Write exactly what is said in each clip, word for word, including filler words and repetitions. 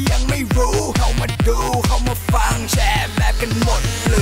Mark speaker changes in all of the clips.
Speaker 1: ยังไม่รู้เข้ามาดูเข้ามาฟังแชร์แบบกันหมดเลย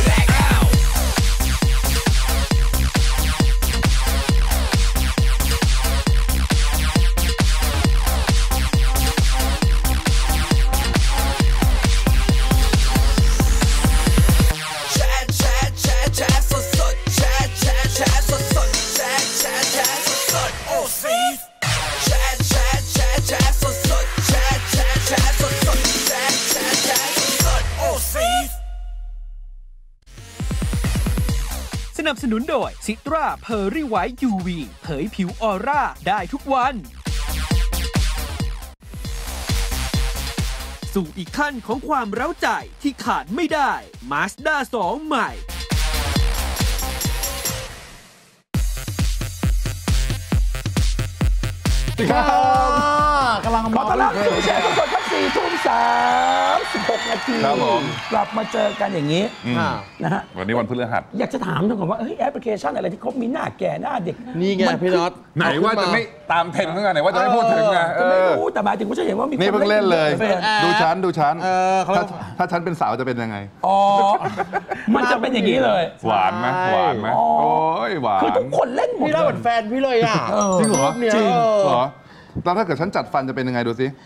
Speaker 2: สนับสนุนโดยซิตราเพอร์รี่ไวท์ ยู วี เผยผิวออร่าได้ทุกวันสู่อีกขั้นของความเร้าใจที่ขาดไม่ได้ Mazda สอง ใหม่
Speaker 3: กำลังขอต้อนรับสู่แชร์ทุกคนครับสี่ทุ่มสามสิบหกนาทีกลับมาเจอกันอย่างนี้นะฮะ
Speaker 4: วันนี้วันพฤหัส
Speaker 3: อยากจะถามทุกคนว่าเฮ้ยแอปพลิเคชันอะไรที่เขามีหน้าแก่หน้าเด็ก
Speaker 5: นี่ไงพี่น็อต
Speaker 4: ไหนว่าจะไม่ตามเทรนด์เมื่อไงไหนว่าจะไม่พูดถึงไง
Speaker 3: ไม่รู้แต่หมายถึงว่าฉันเห็นว่ามี
Speaker 4: นี่เพิ่งเล่นเลยดูชั้นดูชั้นถ้าชั้นเป็นสาวจะเป็นยังไง
Speaker 3: อ๋อมันจะเป็นอย่างนี้เลย
Speaker 4: หวานไหมหวานไหมโอ้ยหวาน
Speaker 3: คือทุกคนเล่นหมด
Speaker 5: พี่เล่าเหมือนแฟนพี่เลยอ่ะ
Speaker 4: จริงเหรอจริงเหรอแล้วถ้าเกิดฉันจัดฟันจะเป็นยังไงดูสิ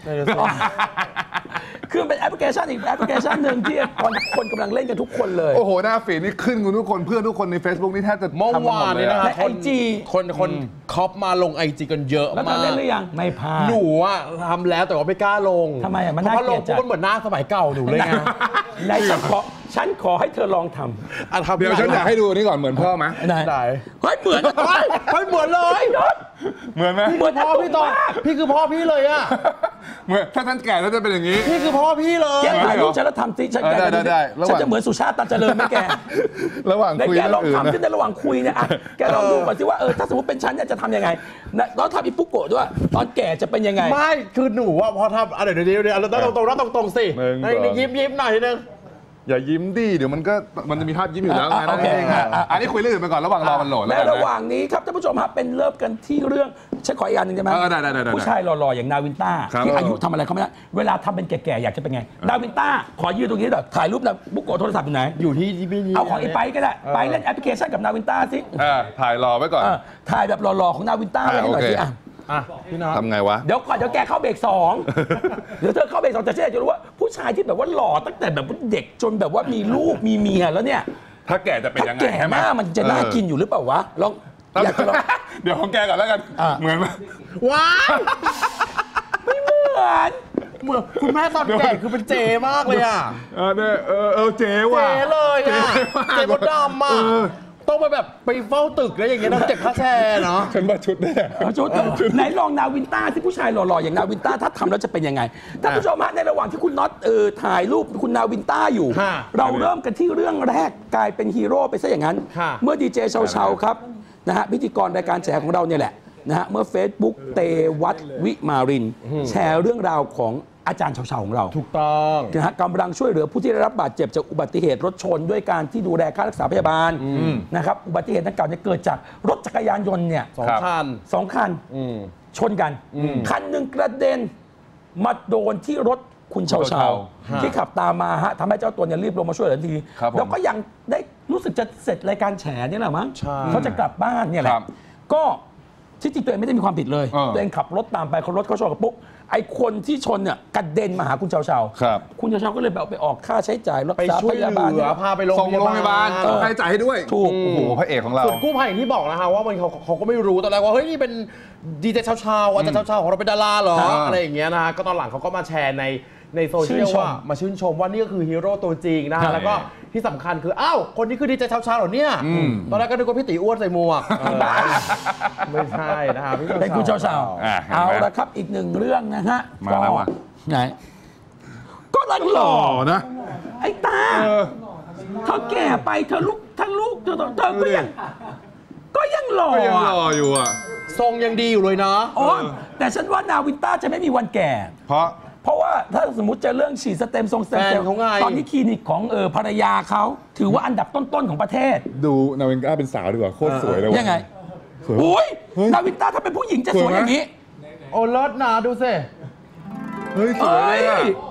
Speaker 3: คือเป็นแอปพลิเคชันอีกแอปพลิเคชันหนึ่งที่คนคนกำลังเล่นกันทุกคนเลย
Speaker 4: โอ้โหหน้าฟีดนี่ขึ้นกันทุกคนเพื่อนทุกคนใน Facebook นี่แทบจะ
Speaker 5: เมื่อวานนี่นะ
Speaker 3: ในไอจี
Speaker 5: คนคนคอปมาลงไอจีกันเยอะมาก
Speaker 3: แล้วเล่นหรือยังไม่พา
Speaker 5: หนูอ่ะทำแล้วแต่ว่าไม่กล้าลง
Speaker 3: ทำไมอ่ะมันน่าเกลียดจัง
Speaker 5: มันเหมือนหน้าสมัยเก่าหนูเลยไง
Speaker 3: ไหนฉันขอฉันขอให้เธอลองท
Speaker 5: ำ
Speaker 4: เดี๋ยวฉันอยากให้ดูนี่ก่อนเหมือนพ่อไหม
Speaker 5: ได้
Speaker 3: เฮ้ยเหมือน
Speaker 5: เฮ้ยเหมือนเลย
Speaker 4: เหมือนไหม
Speaker 5: เหมือนพ่อพี่ตอนพี่คือพ่อพี่เลยอ่ะ
Speaker 4: เหมือนถ้าฉันแก่แล้วจะเป็นอย่างนี้
Speaker 5: พี่คือพ่อพี่เลย
Speaker 3: แกถ่ายรูปฉันแล้วทำสิฉันแก่ฉันจะเหมือนสุชาติตันเจริญไหมแก
Speaker 4: ระหว่างคุย
Speaker 3: แกลองทำขึ้นในระหว่างคุยเนี่ยอ่ะแกลองดูก่อนสิว่าเออถ้าสมมติเป็นฉันเนี่ยจะทำยังไงแล้วทำอีปุ๊กโกะด้วยตอนแก่จะเป็นยังไง
Speaker 5: ไม่คือหนูว่าพอทำอะไรเดี๋ยวเดี๋ยวเราต้องตรงๆต้องตรงๆสิยิ้มยิ้มหน่อยนึง
Speaker 4: อย่ายิ้มดิเดี๋ยวมันก็มันจะมีภาพยิ้มอยู่แล้วไงนั่นเองอ่ะอันนี้คุยเรื่องอื่นไปก่อนระหว่างรอมันโหลดแล้ว
Speaker 3: ในระหว่างนี้ครับท่านผู้ชมครับเป็นเริ่มกันที่เรื่องฉันขออีกอันหนึ่งได้ไหมผู้ชายหล่อๆอย่างนาวินต้าที่อายุทำอะไรเขาไม่ได้เวลาทำเป็นแก่ๆอยากจะเป็นไงนาวินต้าขอยืนตรงนี้หน่อยถ่ายรูปนะบุ๊กโกโทรศัพท์อยู่ไหน
Speaker 5: อยู่ที่ที่พี่
Speaker 3: เอาของไอ้ไปก็ได้ไปเล่นแอปพลิเคชันกับนาวินต้าสิ
Speaker 4: ถ่ายรอไว้ก่อน
Speaker 3: ถ่ายแบบหล่อๆของนาวินต้าไว้ให้หน่อยสิอ่ะ
Speaker 4: พี่น้องทำไงวะ
Speaker 3: เดี๋ยวก่อนเดี๋ยวแกเข้าเบรกสองเดี๋ยวเธอเข้าเบรกสองจะเชื่อจะรู้ว่าผู้ชายที่แบบว่าหล่อตั้งแต่แบบเด็กจนแบบว่ามีลูกมีเมียแล้วเนี่ย
Speaker 4: ถ้าแก่จะเป็นยังไง
Speaker 3: แก่หน้ามันจะน่ากินอยู่หรือเปล่าวะลองอยากจะลอง
Speaker 4: เดี๋ยวของแกก่อนแล้วกันเหมือนไหม
Speaker 3: ว้าวไม่เหมือน
Speaker 5: เหมือนคุณแม่ตอนแก่คือเป็นเจมากเลยอ่ะ
Speaker 4: เออเออเออเจว่ะ
Speaker 5: เจเลยอ่ะเจมดดำอ่ะต้องไปแบบไปเฝ้าตึกแล้วอย่างเงี้ยต้องเจ็บค่าแชร์เนาะ
Speaker 4: ฉันมาชุดแน่
Speaker 3: ชุดไหนลองนาวินต้าที่ผู้ชายหล่อๆอย่างนาวินต้าถ้าทำแล้วจะเป็นยังไงท่านผู้ชมฮะในระหว่างที่คุณน็อตเออถ่ายรูปคุณนาวินต้าอยู่เราเริ่มกันที่เรื่องแรกกลายเป็นฮีโร่ไปซะอย่างนั้นเมื่อดีเจเชาๆครับนะฮะพิธีกรรายการแฉของเราเนี่ยแหละนะฮะเมื่อ Facebook เตวัตวิมารินแชร์เรื่องราวของอาจารย์เฉาๆของเรา
Speaker 5: ถูกต้อง
Speaker 3: นะฮะกำลังช่วยเหลือผู้ที่ได้รับบาดเจ็บจากอุบัติเหตุรถชนด้วยการที่ดูแลค่ารักษาพยาบาลนะครับอุบัติเหตุดังกล่าวเนี่ยเกิดจากรถจักรยานยนต์เนี่ย
Speaker 5: สองคัน
Speaker 3: สองคันชนกันคันหนึ่งกระเด็นมาโดนที่รถคุณเฉาๆที่ขับตามมาฮะทำให้เจ้าตัวเนี่ยรีบลงมาช่วยเหลือทันทีแล้วก็ยังได้รู้สึกจะเสร็จรายการแฉนี่แหละมั้งเขาจะกลับบ้านเนี่ยแหละก็ที่จริงตัวเองไม่ได้มีความผิดเลยตัวเองขับรถตามไปเขารถเขาชนกับปุ๊บไอ้คนที่ชนเนี่ยกระเด็นมาหาคุณเชาเชาคุณเชาเชาก็เลยแบบไปออกค่าใช้จ่ายรักษาพยาบาล
Speaker 5: พาไปโรงพยาบาล
Speaker 4: ต้องให้จ่ายให้ด้วย
Speaker 3: ถูก
Speaker 4: โอ้โหพระเอกของเรา
Speaker 5: ส่วนกู้ภัยอย่างที่บอกนะคะว่ามันเขาเขาก็ไม่รู้ตอนแรกว่าเฮ้ยนี่เป็นดีเจเชาเชาอาจารย์เชาเชาของเราเป็นดาราเหรออะไรอย่างเงี้ยนะก็ตอนหลังเขาก็มาแชร์ในในโซเชียลว่ามาชื่นชมว่านี่ก็คือฮีโร่ตัวจริงนะฮะแล้วก็ที่สำคัญคืออ้าวคนนี้คือดีเจเช้าๆเหรอเนี่ยตอนแรกก็นึกว่าพี่ตีอ้วนใส่หมวกไม่ใช่นะครับพี่
Speaker 3: เป็นคุณเช้าๆเอาละครับอีกหนึ่งเรื่องนะฮะ
Speaker 4: มาแล้วว่ะ
Speaker 3: ไหนก็รักหล่อ
Speaker 4: นะ
Speaker 3: ไอ้ตาเธอแก่ไปเธอลูกทั้งลูกเธอเธอก็ยังก็ยังหล่อ
Speaker 4: ยังหล่ออยู่อ่ะ
Speaker 5: ทรงยังดีอยู่เลยนะ
Speaker 3: อ๋อแต่ฉันว่านาวินต้าจะไม่มีวันแก่
Speaker 4: เพราะ
Speaker 3: เพราะว่าถ้าสมมติจะเรื่องฉีดสเต็มทรงสเต็มเซลล์ตอนนี้คลินิกของเออภรรยาเขาถือว่าอันดับต้นๆของประเทศ
Speaker 4: ดูนาวินต้าเป็นสาวดีกว่าโคตรสวยเลย
Speaker 3: ยังไงโอ้ยนาวินต้าถ้าเป็นผู้หญิงจะสวยอย่างนี้
Speaker 5: โอ้เลิศนะดูสิ
Speaker 4: เฮ้ยสวยเลย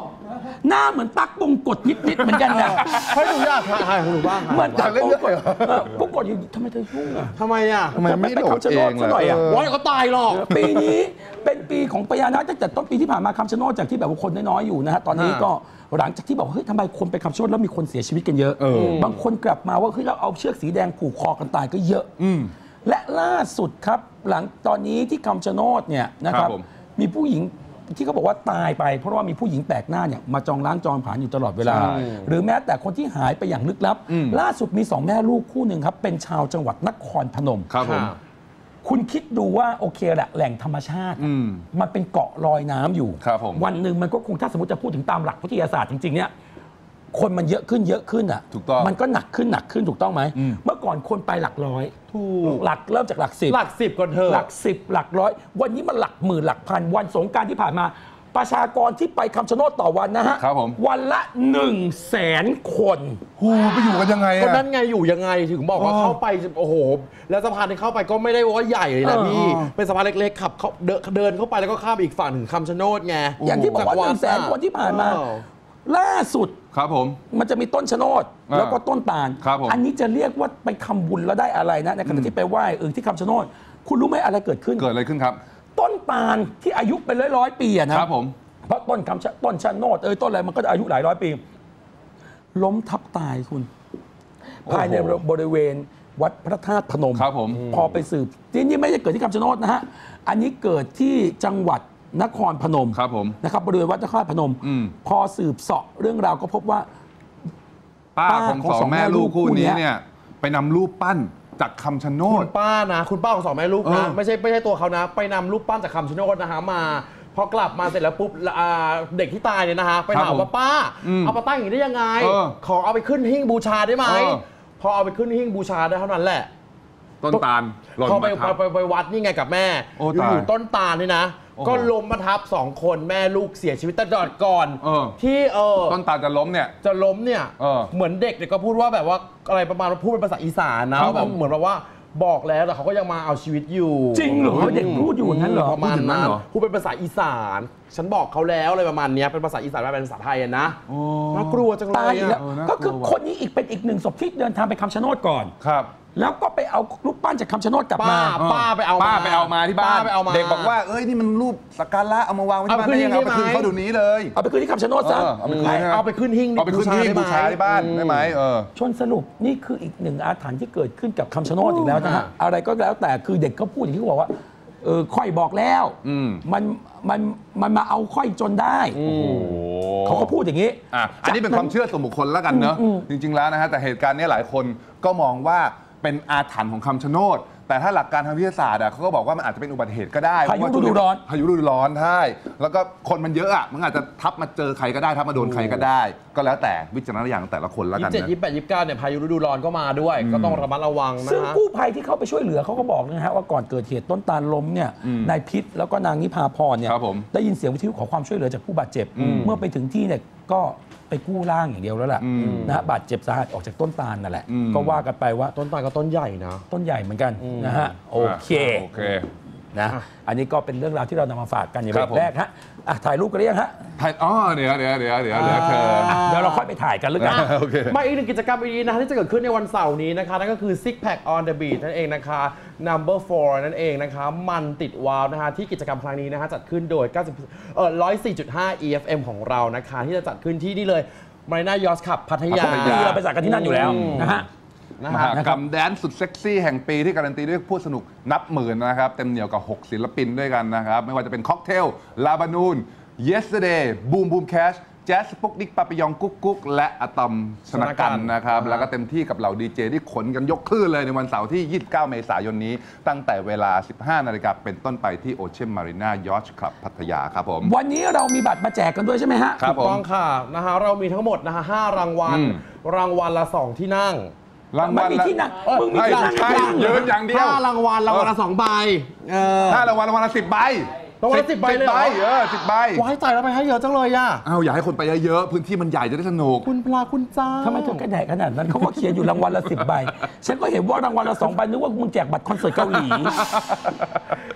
Speaker 3: หน้าเหมือนตั๊กบงกฎนิดๆเหมือนกันนะ
Speaker 5: ให้ดูยากถ่ายของหนูบ้าง
Speaker 3: เหมือนตั๊กบงกฎบงกฎอยู่ทำไมเธอยุ่งอ่ะ
Speaker 5: ทำไมอ่ะ
Speaker 4: ทำไมไม่โหลดเองล่ะ
Speaker 5: ว้ายเขาตายหรอก
Speaker 3: ปีนี้เป็นปีของพญานาคตั้งแต่ต้นปีที่ผ่านมาคำชะโนดจากที่แบบว่าคนน้อยๆอยู่นะฮะตอนนี้ก็หลังจากที่บอกเฮ้ยทำไมคนไปคำชะโนดแล้วมีคนเสียชีวิตกันเยอะบางคนกลับมาว่าเฮ้ยเราเอาเชือกสีแดงผูกคอกันตายก็เยอะและล่าสุดครับหลังตอนนี้ที่คำชะโนดเนี่ยนะครับมีผู้หญิงที่เขาบอกว่าตายไปเพราะว่ามีผู้หญิงแปลกหน้าเนี่ยมาจองล้างจองผลาญอยู่ตลอดเวลาหรือแม้แต่คนที่หายไปอย่างลึกลับล่าสุดมีสองแม่ลูกคู่หนึ่งครับเป็นชาวจังหวัดนครพนม
Speaker 4: ครับผม
Speaker 3: คุณคิดดูว่าโอเคแหละแหล่งธรรมชาติมันเป็นเกาะลอยน้ำอยู่วันหนึ่งมันก็คงถ้าสมมติจะพูดถึงตามหลักวิทยาศาสตร์จริงๆเนี่ยคนมันเยอะขึ้นเยอะขึ้นอ่ะ
Speaker 4: ถูกต้อง
Speaker 3: มันก็หนักขึ้นหนักขึ้นถูกต้องไหมเมื่อก่อนคนไปหลักร้อยถูกหลักเริ่มจากหลักสิบ
Speaker 5: หลักสิบก่อนเถอะ
Speaker 3: หลักสิบหลักร้อยวันนี้มันหลักหมื่นหลักพันวันสงกรานต์ที่ผ่านมาประชากรที่ไปคำชะโนดต่อวันนะฮะ
Speaker 4: ครับผม
Speaker 3: วันละหนึ่งแสนคน
Speaker 4: หูไปอยู่กันยังไง
Speaker 5: ก็นั่นไงอยู่ยังไงถึงบอกว่าเข้าไปโอ้โหแล้วสะพานที่เข้าไปก็ไม่ได้ว่าใหญ่เลยนะพี่เป็นสะพานเล็กๆขับเดินเข้าไปแล้วก็ข้ามอีกฝั่งถึงคำชะโนดไง
Speaker 3: อย่างที่บอกว่าหนึ่งแสนคนที่ผ่านมาล่าสุด
Speaker 4: ครับผม
Speaker 3: มันจะมีต้นชะโนดแล้วก็ต้นตาลอันนี้จะเรียกว่าไปทำบุญแล้วได้อะไรนะในขณะที่ไปไหว้เออที่คำชะโนดคุณรู้ไหมอะไรเกิดขึ้น
Speaker 4: เกิดอะไรขึ้นครับ
Speaker 3: ต้นตาลที่อายุเป็นร้อยร้อยปีนะครับ
Speaker 4: ผม
Speaker 3: เพราะต้นคำต้นชะโนดเออต้นอะไรมันก็จะอายุหลายร้อยปีล้มทับตายคุณภายในบริเวณวัดพระธาตุพนม
Speaker 4: ครับผม
Speaker 3: พอไปสืบที่นี่ไม่ได้เกิดที่คำชะโนดนะฮะอันนี้เกิดที่จังหวัดนครพนม
Speaker 4: ครับผม
Speaker 3: นะครับบริเวณวัดนครพนมพอสืบเสาะเรื่องราวก็พบว่า
Speaker 4: ป้าของสองแม่ลูกคู่นี้เนี่ยไปนำรูปปั้นจากคำชะโนด
Speaker 5: คุณป้านะคุณป้าของสองแม่ลูกนะไม่ใช่ไม่ใช่ตัวเขานะไปนำรูปปั้นจากคำชะโนดนะฮะมาพอกลับมาเสร็จแล้วปุ๊บเด็กที่ตายเนี่ยนะฮะไปถามว่าป้าเอามาตั้งอย่างนี้ได้ยังไงขอเอาไปขึ้นหิ้งบูชาได้ไหมพอเอาไปขึ้นหิ้งบูชาได้เท่านั้นแหละ
Speaker 4: ต้นตาล
Speaker 5: พอไปไปไปวัดนี่ไงกับแม่อยู่ต้นตาลนี่นะก็ล้มมาทับสองคนแม่ลูกเสียชีวิตแต่ก่อนที่เออ
Speaker 4: ต้นตาลจะล้มเนี่ย
Speaker 5: จะล้มเนี่ยเหมือนเด็กเนี่ยก็พูดว่าแบบว่าอะไรประมาณพูดเป็นภาษาอีสานนะแบบเหมือนแบบว่าบอกแล้วแต่เขาก็ยังมาเอาชีวิตอยู่
Speaker 3: จริงเหรอเด็กพูดอยู่งั้นเหรอ
Speaker 5: ประมาณนั้นพูดเป็นภาษาอีสานฉันบอกเขาแล้วอะไรประมาณนี้เป็นภาษาอีสานไม่เป็นภาษาไทยนะน่ากลัวจังเลย
Speaker 3: ก็คือคนนี้อีกเป็นอีกหนึ่งศพที่เดินทางไปคำชะโนดก่อน
Speaker 4: ครับ
Speaker 3: แล้วก็ไปเอารูปปั้นจากคำชะโนดกลับมา
Speaker 5: ป้าไปเอา
Speaker 4: ป้าไปเอามาที่บ้านเด็กบอกว่าเอ้ยนี่มันรูปสักการะเอามาวางไว้ที่บ้านได้ยังไงเอาไปคืนเขาเดี๋ยวนี้เลย
Speaker 3: เอาไปคืนที่คำชะโนดซะ
Speaker 5: เอาไปขึ้นหิ้ง
Speaker 4: เอาไปขึ้นหิ้งบูชาที่บ้านได้ไหมเออ
Speaker 3: ชนสรุปนี่คืออีกหนึ่งอาถรรพ์ที่เกิดขึ้นกับคำชะโนดอีกแล้วนะฮะอะไรก็แล้วแต่คือเด็กเขาพูดอย่างที่เขาบอกว่าเออค่อยบอกแล้วมันมันมันมาเอาค่อยจนได้เขาก็พูดอย่างนี้
Speaker 4: อ่ะอันนี้เป็นความเชื่อส่วนบุคคลแล้วกันเนอะจริงๆแล้วนะฮะแต่เหตุการณ์นี้หลายคนก็มองว่าเป็นอาถรรพ์ของคำชะโนดแต่ถ้าหลักการทางวิทยาศาสตร์เขาก็บอกว่ามันอาจจะเป็นอุบัติเหตุก็ได้
Speaker 3: พายุฤดูร้อน
Speaker 4: พายุฤดูร้อนใช่แล้วก็คนมันเยอะอ่ะมันอาจจะทับมาเจอใครก็ได้ทับมาโดนใครก็ได้ก็แล้วแต่วิจารณญาณของแต่ละคนแล้วกันนะ
Speaker 5: ยี่สิบเจ็ด ยี่สิบแปด ยี่สิบเก้าเนี่ยพายุฤดูร้อนก็มาด้วยก็ต้องระมัดระวังนะ
Speaker 3: ซึ่งกู้ภัยที่เข้าไปช่วยเหลือเขาก็บอกนะฮะว่าก่อนเกิดเหตุต้นตาลล้มเนี่ยนายพิษแล้วก็นางนิพาพรเนี่ยได้ยินเสียงวิทยุขอความช่วยเหลือจากผู้บาดเจ็บเมื่อไปถึงที่เนี่ยก็ไปกู้ร่างอย่างเดียวแล้วแหละนะฮะบาดเจ็บสาหัสออกจากต้นตาลนั่นแหละก็ว่ากันไปว่า
Speaker 5: ต้นตาลก็ต้นใหญ่นะ
Speaker 3: ต้นใหญ่เหมือนกันนะฮะโอเคนะอันนี้ก็เป็นเรื่องราวที่เรานำมาฝากกันในแบบแรกฮะถ่ายรูปกันหรือยังฮะ
Speaker 4: ถ่ายอ๋อเดี๋ยวเดี๋ยวเดี๋ยวเดี๋ยวเดี๋ยวเธอ
Speaker 3: เดี๋ยวเราค่อยไปถ่ายกันแล้วกัน
Speaker 5: มาอีกหนึ่งกิจกรรมดีๆนะที่จะเกิดขึ้นในวันเสาร์นี้นะคะนั่นก็คือ Six Pack on the Beat นั่นเองนะคะ Number โฟร์ นั่นเองนะคะมันติดวาวนะคะที่กิจกรรมครั้งนี้นะคะจัดขึ้นโดยเก้าสิบเอ่อ หนึ่งร้อยสี่จุดห้า อี เอฟ เอ็ม ของเรานะคะที่จะจัดขึ้นที่นี่เลยมารีนายอสคลับพัทยา
Speaker 3: เราไปจัดกันที่นั่นอยู่แล้วนะฮะ
Speaker 4: มหากรรมแดนซ์สุดเซ็กซี่แห่งปีที่การันตีด้วยผู้สนุกนับหมื่นนะครับเต็มเหนียวกับหกศิลปินด้วยกันนะครับไม่ว่าจะเป็นค็อกเทลลาบานูน Yesterday บูมบูมแคชแจ๊สปุกนิกปาปิยองกุ๊กกุ๊กและอะตอมชนกันนะครับแล้วก็เต็มที่กับเหล่าดีเจที่ขนกันยกคลื่นเลยในวันเสาร์ที่ยี่สิบเก้าเมษายนนี้ตั้งแต่เวลา สิบห้านาฬิกาเป็นต้นไปที่โอเชียนมารีนายอชคลับพัทยาครับผม
Speaker 3: วันนี้เรามีบัตรมาแจกกันด้วยใช่ไหมฮะ
Speaker 5: ถูกต้องค่ะนะฮะเรามีทั้งหมดนะฮะห้ารางวัลรางวัลละสองที่นั่ง
Speaker 3: รางวัลที่นั่งมึงมีที่นั่ง
Speaker 4: ยืนอย่างเดียว
Speaker 5: ห้ารางวัลรางวัลละสองใบ
Speaker 4: ห้ารางวัลรางวัลละสิบใบ
Speaker 5: รางวัลละสิบใบเลย
Speaker 4: เออสิบใบ
Speaker 5: ว้ายใจแล้วไปให้เยอะจังเลยอ่ะ
Speaker 4: อ้าวอยากให้คนไปเยอะๆพื้นที่มันใหญ่จะได้สนุก
Speaker 5: คุณพระคุณเจ้า
Speaker 3: ทำไมถึงกระแดกขนาดนั้นเขาก็เขียนอยู่รางวัลละสิบใบฉันก็เห็นว่ารางวัลละสองใบนึกว่ามึงแจกบัตรคอนเสิร์ตเกาหลี
Speaker 5: ก็นึกว่าไป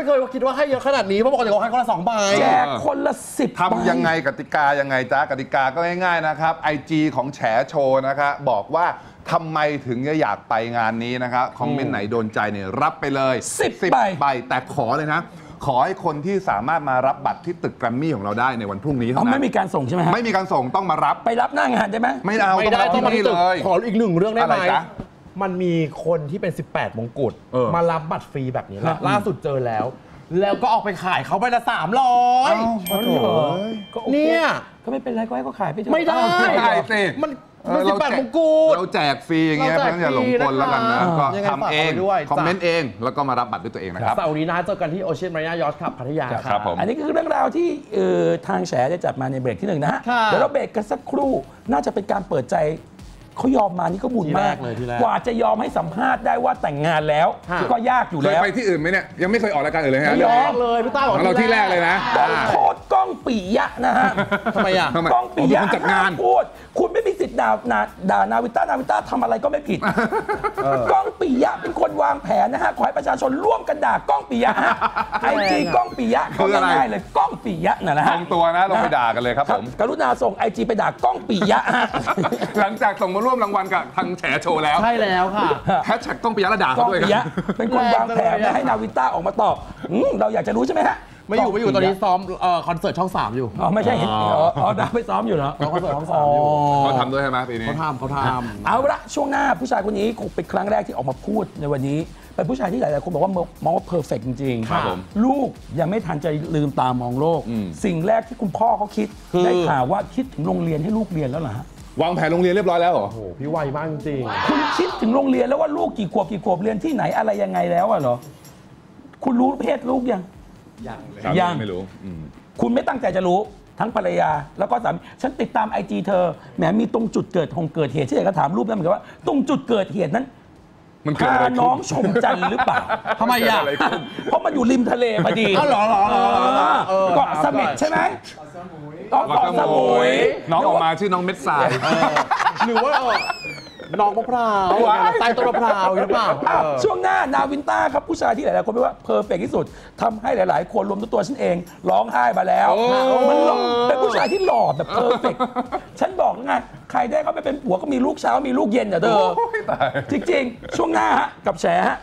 Speaker 5: เคยคิดว่าให้เยอะขนาดนี้เพราะปกติเขาให้คนละสองใบ
Speaker 3: แจกคนละสิบใบ
Speaker 4: ทำยังไงกติกายังไงจ้ากติกาก็ง่ายๆนะครับ ไอ จี ของแฉโชว์นะครับบอกว่าทำไมถึงอยากไปงานนี้นะครับคอมเมนต์ไหนโดนใจเนี่ยรับไปเลย
Speaker 3: สิบ
Speaker 4: ใบแต่ขอเลยนะขอให้คนที่สามารถมารับบัตรที่ตึกแกรมมี่ของเราได้ในวันพรุ่งนี้เท่านั้น
Speaker 3: ไม่มีการส่งใช่ไหมฮะ
Speaker 4: ไม่มีการส่งต้องมารับ
Speaker 3: ไปรับหน้างานได้ไหม
Speaker 4: ไม่เอาต้องรับที่นี่เลย
Speaker 5: ขออีกหนึ่งเรื่องได้ไหมมันมีคนที่เป็นสิบแปดมงกุฎมารับบัตรฟรีแบบนี้แหละล่าสุดเจอแล้วแล้วก็ออกไปขายเขาไปละสามร้อยเนี่ย
Speaker 3: ก็ไม่เป็นไรก็ให้เขาขายไปเถอะ
Speaker 5: ไม่ได้
Speaker 4: สิ
Speaker 5: มันมันสิบแปดมงกุฎ
Speaker 4: เราแจกฟรีอย่างเงี้ยเพื่อนอย่าหลงกลแล้วกันนะก็ทำเองคอมเมนต์เองแล้วก็มารับบัตรด้วยตัวเองนะครับ
Speaker 5: เสาร์นี้นะเจอกันที่โอเชียนมารีนายอชครับพัทยา
Speaker 4: ครับผม
Speaker 3: อันนี้คือเรื่องราวที่ทางแฉได้จัดมาในเบรกที่หนึ่งนะฮะเดี๋ยวเราเบรกกันสักครู่น่าจะเป็นการเปิดใจเขายอมมานี่ก็บุญมากกว่าจะยอมให้สัมภาษณ์ได้ว่าแต่งงานแล้วก็ยากอยู่แล้ว
Speaker 4: เคยไปที่อื่นไหมเนี่ยยังไม่เคยออกรายการอื่นเลยฮะ
Speaker 5: ยอมเลยพี่ต้าบอก
Speaker 4: เราที่แรกเลยนะ
Speaker 3: ต้องโทษก้องปิยะนะฮะ
Speaker 5: ทำไมอ่ะ
Speaker 3: ก้องปิยะ
Speaker 4: จัดงาน
Speaker 3: พูดคุณไม่มีสิทธิ์ด่าด่านาวินต้านาวินต้าทำอะไรก็ไม่ผิดก้องปิยะเป็นคนวางแผนนะฮะขอให้ประชาชนร่วมกันด่าก้องปิยะไอจีก้องปิยะเขาง่ายเลยก้องปิยะนะฮะ
Speaker 4: ตรงตัวนะลงไปด่ากันเลยครับผม
Speaker 3: กรุณาส่งไอจีไปด่าก้องปิยะ
Speaker 4: หลังจากส่งมาร่วมรางวัลกับทางแฉโชว์แล้ว
Speaker 5: ใช่แล้วค่ะ
Speaker 4: แฮชแท็กก้องปิยะระดาเขาด้วยครับ
Speaker 3: เป็นคนวางแผนให้นาวินต้าออกมาตอบเราอยากจะรู้ใช่ไหมฮะ
Speaker 5: ไม่อยู่ไม่อยู่ตอนนี้ซ้อมคอนเสิร์ตช่องสามอยู่
Speaker 3: อ๋อไม่ใช่เห็นอ๋อดาไปซ้อมอยู่เหรอ
Speaker 5: คอนเสิร์ตช่องสามอยู่
Speaker 4: เขาทำด้วยใช่ไหมปีนี้
Speaker 5: เขาทำเขาทำ
Speaker 3: เอาละช่วงหน้าผู้ชายคนนี้คงเป็นครั้งแรกที่ออกมาพูดในวันนี้เป็นผู้ชายที่หลายๆคนบอกว่ามองว่าเพอร์เฟกต์จริงๆลูกยังไม่ทันจะลืมตามองโลกสิ่งแรกที่คุณพ่อเขาคิดได้ข่าวว่าคิดถึงโรงเรียนให้ลูกเรียนแล้วเหรอฮะ
Speaker 4: วางแผนโรงเรียนเรียบร้อยแล้วเหรอ
Speaker 5: โอ้โหพี่ไวมากจริง
Speaker 3: คุณคิดถึงโรงเรียนแล้วว่าลูกกี่ขวบกี่ขวบเรียนที่ไหนอะไรยังไงแล้วอะเหรอคุณรู้เพศลูกยัง
Speaker 4: ยัง
Speaker 3: ยัง
Speaker 4: ไม่รู้
Speaker 3: คุณไม่ตั้งใจจะรู้ทั้งภรรยาแล้วก็สามีฉันติดตามไอจีเธอแหมมีตรงจุดเกิดของเกิดเหตุที่อยากจะถามรูปนั้นเหมือนกันว่าตรงจุดเกิดเหตุนั้น
Speaker 4: มัน
Speaker 3: พาน้องชมจันทร์หรือเปล่า
Speaker 5: ทำไมอ่ะ
Speaker 3: เพราะมันอยู่ริมทะเลพอดี
Speaker 5: อ๋อเหรอเหรอ
Speaker 3: เกาะเสม็ดใช่ไหมเกาะสมุย
Speaker 4: น้องออกมาชื่อน้องเม็ดทราย
Speaker 5: หรือว่าน้องมะพร้าวใต้ต้นมะพร้าวหรือเปล่า
Speaker 3: ช่วงหน้านาวินต้าครับผู้ชายที่หลายๆคนไม่ว่าเพอร์เฟกที่สุดทำให้หลายๆคนรวมทั้งตัวฉันเองร้องไห้มาแล้วมันเป็นผู้ชายที่หล่อแบบเพอร์เฟกฉันบอกไงใครได้เขาไปเป็นผัวก็มีลูกเช้ามีลูกเย็นอ่ะเธอจริงๆช่วงหน้าฮะกับแฉฮะ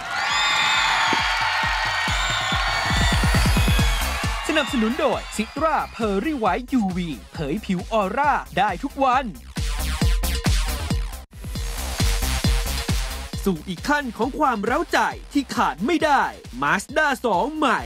Speaker 2: สนับสนุนโดยซิตราเพอร์รี่ไวท์ ยู วี เผยผิวออร่าได้ทุกวันสู่อีกขั้นของความเร้าใจที่ขาดไม่ได้ Mazda สอง ใหม่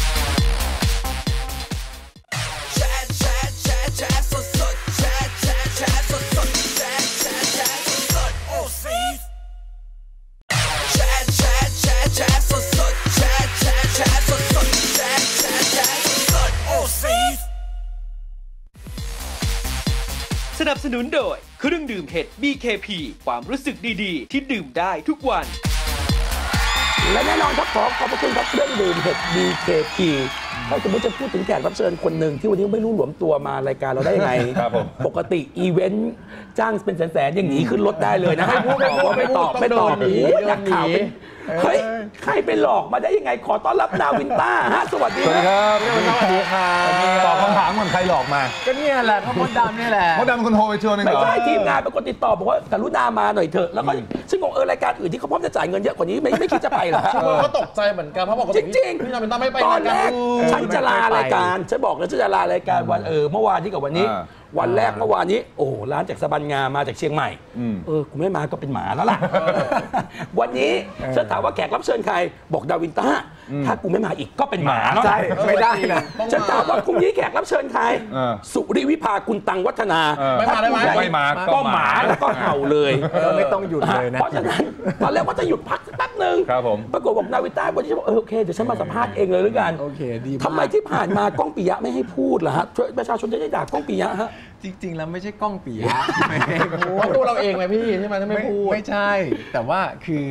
Speaker 2: สนับสนุนโดยเครื่องดื่มเห็ด บี เค พี ความรู้สึกดีๆที่ดื่มได้ทุกวัน
Speaker 3: และแน่นอนครับขอขอบพระคุณครับเครื่องดื่มเห็ด บี เค พี ถ้าสมมติจะพูดถึงแขกรับเชิญคนหนึ่งที่วันนี้ไม่รู้หลวมตัวมารายการเราได้ยังไงปกติอีเวนต์จ้างเป็นแสนๆอย่างนี้ขึ้นรถได้เลยนะไม่พูดไม่ตอบไม่ตอบนักข่าวเป็นเฮ้ยใครไปหลอกมาได้ยังไงขอต้อนรับนาวินต้าฮะสวัสดี
Speaker 4: ครับสวัสดีครับตอบคำถามคนใครหลอกมา
Speaker 5: ก็เนี่ยแหละเขามดดำนี่แหละ
Speaker 4: มดดำคนโทรไปชวนเองเหรอ
Speaker 3: ไม่ใช่ทีมงานเป็นคนติดต่อบอกว่ากรุณามาหน่อยเถอะแล้วก็ซึ่งงงเออรายการอื่นที่เขาพร้อมจะจ่ายเงินเยอะกว่านี้ไม่ไม่คิดจะไปหรอ
Speaker 5: ก็ตกใจเหมือนกันเพราะบอก
Speaker 3: จริงๆ
Speaker 5: พี่นาวินต้าไม่ไป
Speaker 3: ตอนแรกฉันจะลารายการฉันบอกแล้วฉันจะลารายการวันเออเมื่อวานที่กับวันนี้วันแรกเมื่อวานนี้โอ้ร้านจากสะบันงามาจากเชียงใหม่เออกูไม่มาก็เป็นหมาแล้วล่ะวันนี้ฉันถามว่าแขกรับเชิญใครบอกดาวินต้าถ้ากูไม่มาอีกก็เป็นหมา
Speaker 4: ใช่ไม่ได้นะ
Speaker 3: ฉันถามว่าพรุ่งนี้แขกรับเชิญใครสุริวิภากุลตังวัฒนา
Speaker 5: ไม่มาได้ไหม
Speaker 4: ไม่มา
Speaker 3: ก็หมาแล้วก็เห่าเลย
Speaker 5: ไม่ต้องหยุดเลยนะ
Speaker 3: เพราะฉะนั้นตอนแรกว่าจะหยุดพักสักแป๊บนึงปรากฏบอกดาวินต้าวันนี้ฉันบอกเออโอเคเดี๋ยวฉันมาสัมภาษณ์เองเลยแล้วกัน
Speaker 5: โอเคดี
Speaker 3: ทำไมที่ผ่านมาก้องปิยะไม่ให้พูดล่ะฮะประชาชนจะได้ด่าก้องปิยะฮะ
Speaker 6: จริงๆแล้วไม่ใช่ก้องปิยะไม่
Speaker 5: ให้พูดตัวเราเองไหมพี่ใช่ไหมถ้าไม่พูด
Speaker 6: ไม่ใช่แต่ว่าคือ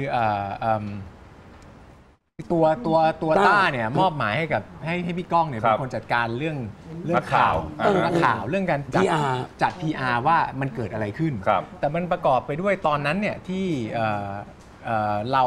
Speaker 6: ตัวตัวตัวต้าเนี่ยมอบหมายให้กับให้ให้พี่ก้องเนี่ยเป็นคนจัดการเรื่องเรื่องข่าวนักข่าวเรื่องการจัดจัด พี อาร์ ว่ามันเกิดอะไรขึ้นแต่มันประกอบไปด้วยตอนนั้นเนี่ยที่เรา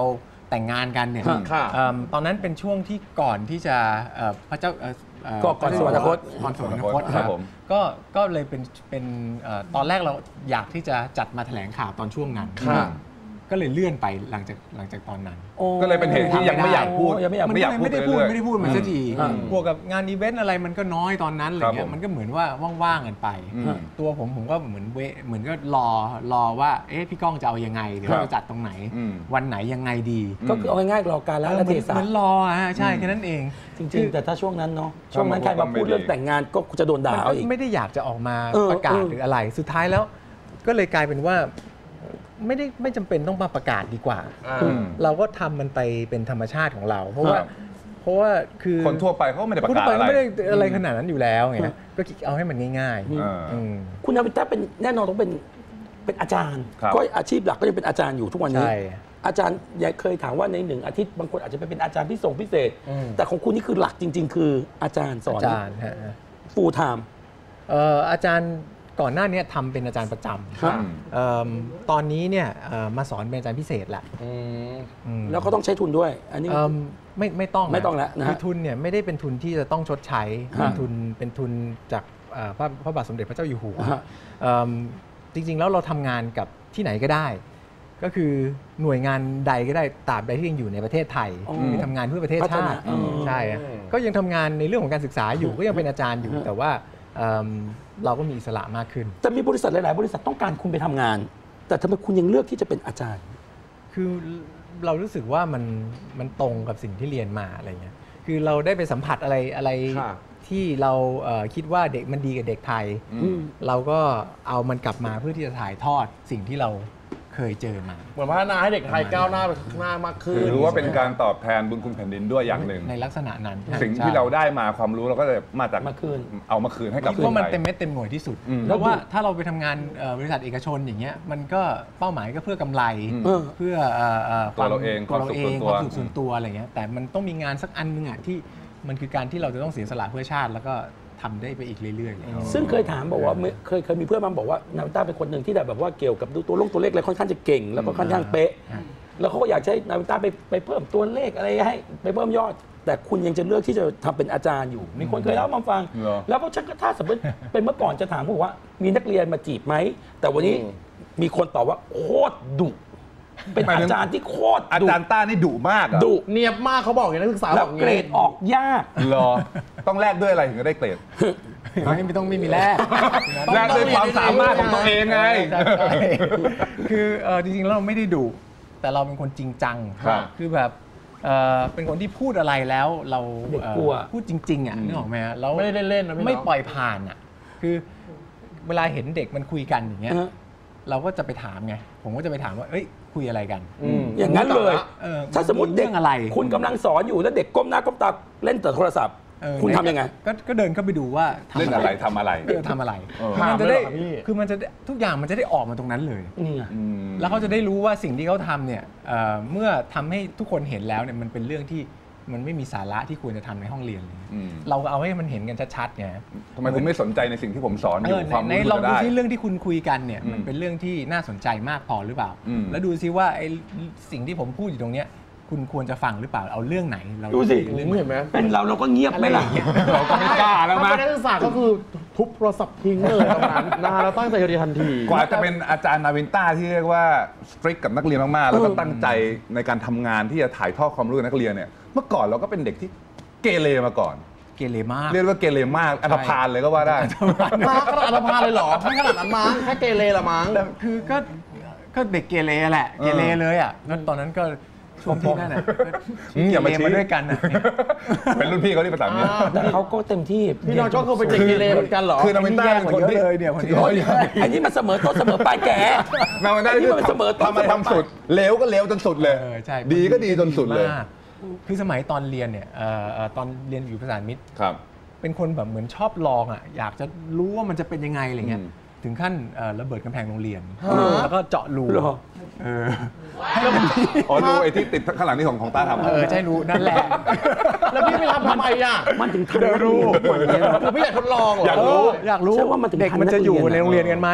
Speaker 6: แต่งงานกันเนี่ย
Speaker 5: ค่ะ
Speaker 6: เอิ่มตอนนั้นเป็นช่วงที่ก่อนที่จะเอ่อพระเจ้าเอ่อเอ่อ
Speaker 3: ก็ก่อนสวรรคต
Speaker 6: ก่อนสวรรคต
Speaker 4: ครับผม
Speaker 6: ก็ก็เลยเป็นเป็นเอ่อตอนแรกเราอยากที่จะจัดมาแถลงข่าวตอนช่วงนั้น
Speaker 5: ค่ะ
Speaker 6: ก็เลยเลื่อนไปหลังจากหลังจากตอนนั้น
Speaker 4: ก็เลยเป็นเหตุที่ยังไม่อยากพูด
Speaker 3: โอ้ยังไม่อยาก
Speaker 6: มัน
Speaker 4: ไม่
Speaker 6: ก็
Speaker 4: อยาก
Speaker 6: เลย
Speaker 4: พูด
Speaker 6: ไม่ได้พูด
Speaker 4: เรื่อยๆ
Speaker 6: ไม่ได้พูดมันสักที
Speaker 3: อืม
Speaker 6: บวกกับงานอีเวนต์อะไรมันก็น้อยตอนนั้นอะไร
Speaker 4: ครับ
Speaker 6: เงี้
Speaker 4: ผ
Speaker 6: ย
Speaker 4: ม
Speaker 6: มันก็เหมือนว่าว่างๆกันไป
Speaker 4: อืม
Speaker 6: ตัวผมผมก็เหมือนเวเหมือนก็รอรอว่าเอ๊ะพี่ก้องจะเอายังไงเดี๋ยว
Speaker 4: ครับ
Speaker 6: เราจะจัดตรงไหน
Speaker 4: อืม
Speaker 6: วันไหนยังไงดี
Speaker 3: ก็คือเอาง่ายๆรอการ
Speaker 6: เอ
Speaker 3: ละ
Speaker 6: อ
Speaker 3: และ
Speaker 6: เห
Speaker 3: เท
Speaker 6: มือน
Speaker 3: ศะ
Speaker 6: เหมือนรอฮะใช่แค่นั้นเอง
Speaker 3: จริงๆแต่ถ้าช่วงนั้นเนาะช่วงนั้นใครมาพูดเรื่องแต่งงานก็จะโดนด่า
Speaker 6: มัน
Speaker 3: เอา
Speaker 6: ก็
Speaker 3: อีก
Speaker 6: ไม่ได้อยากจะออกมา
Speaker 3: เออ
Speaker 6: ประกาศ
Speaker 3: เออ
Speaker 6: หรืออะไรสุดท้ายแล้ว ก็เลยกลายเป็นว่าไม่ได้ไม่จำเป็นต้องมาประกาศดีกว่า
Speaker 4: อืม
Speaker 6: เราก็ทำมันไปเป็นธรรมชาติของเรา เพราะว่า
Speaker 4: ครับ
Speaker 6: เพราะว่าคือ
Speaker 4: คนทั่วไปเขาก็ไม่ได้ประ
Speaker 6: พูด
Speaker 4: กาศ
Speaker 6: ไป
Speaker 4: อะไร
Speaker 6: ไม่ได้อะไรขนาดนั้นอยู่แล้วไงก็คิดเอาให้มันง่าย
Speaker 4: เออ
Speaker 6: ๆอืม
Speaker 3: คุณนาวินต้าเป็นแน่นอนต้องเป็นเป็นอาจารย์
Speaker 4: ครับ
Speaker 3: ก็อาชีพหลักก็ยังเป็นอาจารย์อยู่ทุกวันนี้
Speaker 6: ใช่
Speaker 3: อาจารย์ยายเคยถามว่าในหนึ่งอาทิตย์บางคนอาจจะไปเป็นอาจารย์พิเศษพิเศษ แต่ของคุณนี่คือหลักจริง ๆ คืออาจารย์สอน
Speaker 6: อาจารย์ฮะ
Speaker 3: ฟูลไทม์
Speaker 6: เอ่ออาจารย์ก่อนหน้านี้ทำเป็นอาจารย์ประจ
Speaker 3: ครับ
Speaker 6: ำเอิ่มตอนนี้เนี่ยเอ่อมาสอนเป็นอาจารย์พิเศษแหละอืม
Speaker 3: แล้วก็ต้องใช้ทุนด้วย อันนี้
Speaker 6: เอิ่มไม่ไม่ต้อง
Speaker 3: ไม่ต้องแล้วนะฮะ
Speaker 6: คือทุนเนี่ยไม่ได้เป็นทุนที่จะต้องชดใช้
Speaker 3: ฮะ
Speaker 6: เป็นทุนเป็นทุนจากเอ่อพระพระบาทสมเด็จพระเจ้าอยู่หัว
Speaker 3: ฮะ
Speaker 6: เอิ่มจริงๆแล้วเราทำงานกับที่ไหนก็ได้ ก็คือหน่วยงานใดก็ได้ตราบใดที่ยังอยู่ในประเทศไทย
Speaker 3: อ๋อ
Speaker 6: คือทำงานเพื่อประเทศ
Speaker 3: พัฒ
Speaker 6: ชา
Speaker 3: นา
Speaker 6: ติ
Speaker 3: อืม
Speaker 6: ใช่อะก็ยังทำงานในเรื่องของการศึกษาอยู่ก็ยังเป็นอาจารย์อยู่ แต่ว่าเอิ่มเราก็มีอิสระมากขึ้น
Speaker 3: แต่มีบริษัทหลาย ๆ บริษัทต้องการคุณไปทำงาน แต่ทำไมคุณยังเลือกที่จะเป็นอาจารย์
Speaker 6: คือเรารู้สึกว่ามันมันตรงกับสิ่งที่เรียนมาอะไรเงี้ย คือเราได้ไปสัมผัสอะไรอะไร
Speaker 5: ค่ะ
Speaker 6: ที่เราเอ่อคิดว่าเด็กมันดีกับเด็กไทย
Speaker 3: อืม
Speaker 6: เราก็เอามันกลับมาเพื่อที่จะถ่ายทอดสิ่งที่เราเคยเจอมา
Speaker 5: เหมือนพัฒนาให้เด็กไทยก้าวหน้าไปข้างหน้ามากขึ้น
Speaker 4: หรือว่าเป็นการตอบแทนบุญคุณแผ่นดินด้วยอย่างหนึ่ง
Speaker 6: ในลักษณะนั้น
Speaker 4: สิ่ง
Speaker 6: ใช่
Speaker 4: ที่เราได้มาความรู้เราก็จะมาจาก
Speaker 3: มาคืน
Speaker 4: เอามาคืนให้กับ
Speaker 6: คิดว่ามัน
Speaker 4: คไทย
Speaker 6: เต็มเม็ดเต็มหน่วยที่สุด
Speaker 4: อืม
Speaker 6: เพราะว่าถ้าเราไปทำงานเอ่อบริษัทเอกชนอย่างเงี้ยมันก็เป้าหมายก็เพื่อกำไร
Speaker 3: เออ
Speaker 6: เพื่อเอ่ออ่อ
Speaker 4: ตัวเราเอง
Speaker 6: ตัวเราเอง
Speaker 4: ความสุขส่วนตัว
Speaker 6: ความสุขส่วนตัวอะไรเงี้ยแต่มันต้องมีงานสักอันหนึงอ่ะที่มันคือการที่เราจะต้องเสียสละเพื่อชาติ แล้วก็ทำได้ไปอีกเรื่อยๆเลย
Speaker 3: ซึ่งเคยถามบอกว่าเคยเคยมีเพื่อนมาบอกว่านาวินต้าเป็นคนหนึ่งที่แบบว่าเกี่ยวกับดูตัวลงตัวเลขอะไรค่อนข้างจะเก่ง แล้วก็ค่อนข้างเป๊ะ แล้วเขาก็อยากใช้นาวินต้าไปไปเพิ่มตัวเลขอะไรให้ไปเพิ่มยอด แต่คุณยังจะเลือกที่จะทำเป็นอาจารย์อยู่ มีคนเคยเล่ามาฟัง
Speaker 4: เหรอ
Speaker 3: แล้วก็ชักถ้าสมมติเป็นเมื่อก่อนจะถามผมว่ามีนักเรียนมาจีบไหมแต่วันนี้มีคนตอบว่าโคตรดุเป็นอาจารย์ที่โคตร
Speaker 4: อา
Speaker 3: ดุ
Speaker 4: จารย์ต้านี่ดุมากอะ
Speaker 3: ดุ
Speaker 5: เนียบมากเขาบอกอย่างนักศึกษา
Speaker 3: แล้
Speaker 5: บ
Speaker 3: ว
Speaker 5: อกอย่าง
Speaker 3: เกร
Speaker 5: นี้
Speaker 3: ดออกยาก
Speaker 4: เหรอต้องแลกด้วยอะไรถึงจะได้เกรด
Speaker 6: ไม่ไม่ต้องไม่มีแลก
Speaker 4: แลกด้วยความสามารถของตัวเองไง
Speaker 6: ใช่ใช่คือเอ่อจริงๆแล้วเราไม่ได้ดุแต่เราเป็นคนจริงจัง
Speaker 4: ครับ
Speaker 6: คือแบบเอ่อเป็นคนที่พูดอะไรแล้วเรา
Speaker 3: เด็กกลัว
Speaker 6: เอ่อพูดจริงๆอ่ะนึกออกไหมฮะแล้ว
Speaker 5: ไม่ได้เล่นๆนะพี่
Speaker 6: ไม่
Speaker 5: เนาะ
Speaker 6: ปล่อยผ่านอ่ะคือเวลาเห็นเด็กมันคุยกันอย่างเงี้ย
Speaker 3: นะฮะ
Speaker 6: เราก็จะไปถามไงผมก็จะไปถามว่าเอ้ยคุยอะไรกัน
Speaker 5: อืม
Speaker 3: อย่างนั้นเลย
Speaker 6: เออ
Speaker 3: ถ้าสมมติเด็ก
Speaker 6: เรื่องอะไร
Speaker 3: คุณกำลังสอนอยู่แล้วเด็กก้มหน้าก้มตาเล่นแต่โทรศัพท์
Speaker 6: เออ
Speaker 3: คุณทำยังไง
Speaker 6: ก็ก็เดินเข้าไปดูว่าทำ
Speaker 4: เล่นอะไรทำอะไร
Speaker 6: เออทำอะไร
Speaker 4: เออ
Speaker 6: มันจะได้
Speaker 5: ถามเลยเหรอพี่
Speaker 6: คือมันจะได้ทุกอย่างมันจะได้ออกมาตรงนั้นเลย
Speaker 3: นี่ไง
Speaker 4: อืม
Speaker 6: แล้วเขาจะได้รู้ว่าสิ่งที่เขาทำเนี่ยเอ่อเมื่อทำให้ทุกคนเห็นแล้วเนี่ยมันเป็นเรื่องที่มันไม่มีสาระที่ควรจะทำในห้องเรียนเลย
Speaker 4: อืม
Speaker 6: เราเอาให้มันเห็นกันชัดๆไง
Speaker 4: ทำไมคุณไม่สนใจในสิ่งที่ผมสอนอ
Speaker 6: เอยู่ อ
Speaker 4: ความ
Speaker 6: ใน
Speaker 4: รู้
Speaker 6: ลอง
Speaker 4: จะ
Speaker 6: ดู
Speaker 4: ได้
Speaker 6: ซิเรื่องที่คุณคุยกันเนี่ย
Speaker 4: อืม
Speaker 6: มันเป็นเรื่องที่น่าสนใจมากพอหรือเปล่า
Speaker 4: อืม
Speaker 6: แล้วดูซิว่าไอ้สิ่งที่ผมพูดอยู่ตรงเนี้ยคุณควรจะฟังหรือเปล่าเอาเรื่องไหนเรา
Speaker 3: ดูสิ
Speaker 6: เรื่องไหน
Speaker 5: เห็นไหม
Speaker 3: เป็นเราเราก็เงียบไหมล่ะ
Speaker 4: เราก็ไม่กล้าแล้ว
Speaker 5: ถ้า
Speaker 4: มั้
Speaker 5: เป็นนักศึกษาก็คือทุบโทรศัพท์ทิ้งเลยตรงนั้นนะฮะแล้วตั้งใจเรียนทันที
Speaker 4: กว่าจะเป็นอาจารย์นาวินต้าที่เรียกว่าสตริกกับนักเรียนมากๆ แล้วก็ตั้งใจในการทำงานที่จะถ่ายทอดความรู้กับนักเรียนเนี่ย เมื่อก่อนเราก็เป็นเด็กที่เกเรมาก่อน
Speaker 6: เกเรมาก
Speaker 4: เรียกว่าเกเรมากอันธพาลเลยก็ว่าได้
Speaker 5: มาขนาดอันธพาลเลยเหรอไม่ขนาดนั้นมั้งแค่เกเรละมั้ง
Speaker 6: แต่คือก็ก็เด็กเกเรแหละเกเรเลยอ่ะแล้วตอนนั้นก็ช่วงที่นั่นน่ะ
Speaker 4: อืมอย่ามาชี้
Speaker 6: เกเรมาด้วยกันน่ะ
Speaker 4: เป็นรุ่นพี่เขาที่ภาษาอังกฤษ
Speaker 3: แต่เขาก็เต็มที่
Speaker 5: พี่น้องก็คือเป็นเด็กเกเรเหมือนกันเหรอ
Speaker 4: คือนาวินต้าเป็นคนที่
Speaker 6: เยอะเลยเนี่ยคนนี้
Speaker 3: โอ้ยอันนี้มันเสมอต้นเสมอปลายแก่
Speaker 4: นาวินต้า
Speaker 3: ที่
Speaker 4: ที่
Speaker 3: มันเสมอต้น
Speaker 4: ทำอะไรทำสุดเลวก็เลวจนสุดเลย
Speaker 6: เออใช่
Speaker 4: ดีก็ดีจนสุดเลย
Speaker 6: มากคือสมัยตอนเรียนเนี่ยเอ่อเอ่อตอนเรียนอยู่ภาษามิตร
Speaker 4: ครับ
Speaker 6: เป็นคนแบบเหมือนชอบลองอ่ะอยากจะรู้ว่ามันจะเป็นยังไงอะไรเงี้ย
Speaker 4: อืม
Speaker 6: ถึงขั้นเอ่อระเบิดกำแพงโรงเรียน แล้วก็เจาะรู
Speaker 3: เหรอ
Speaker 6: เออ
Speaker 4: อ๋อรู้ไอ้ที่ติดข้างหลังนี่ของของต้าทำ
Speaker 6: เออใช่รู้นั่นแหละ
Speaker 5: แล้วพี่ไม่ทำทำไมอ่ะ
Speaker 3: มันถึงทันรู้
Speaker 5: หรือพี่อยากทดลองเหรอ
Speaker 4: อยากรู้
Speaker 6: อยากรู้
Speaker 3: ใช่ว่ามันถึง
Speaker 6: เด็ก
Speaker 3: ทัน
Speaker 6: มันจะอยู่
Speaker 3: นักเรียน
Speaker 6: ในโรงเรียนกันไหม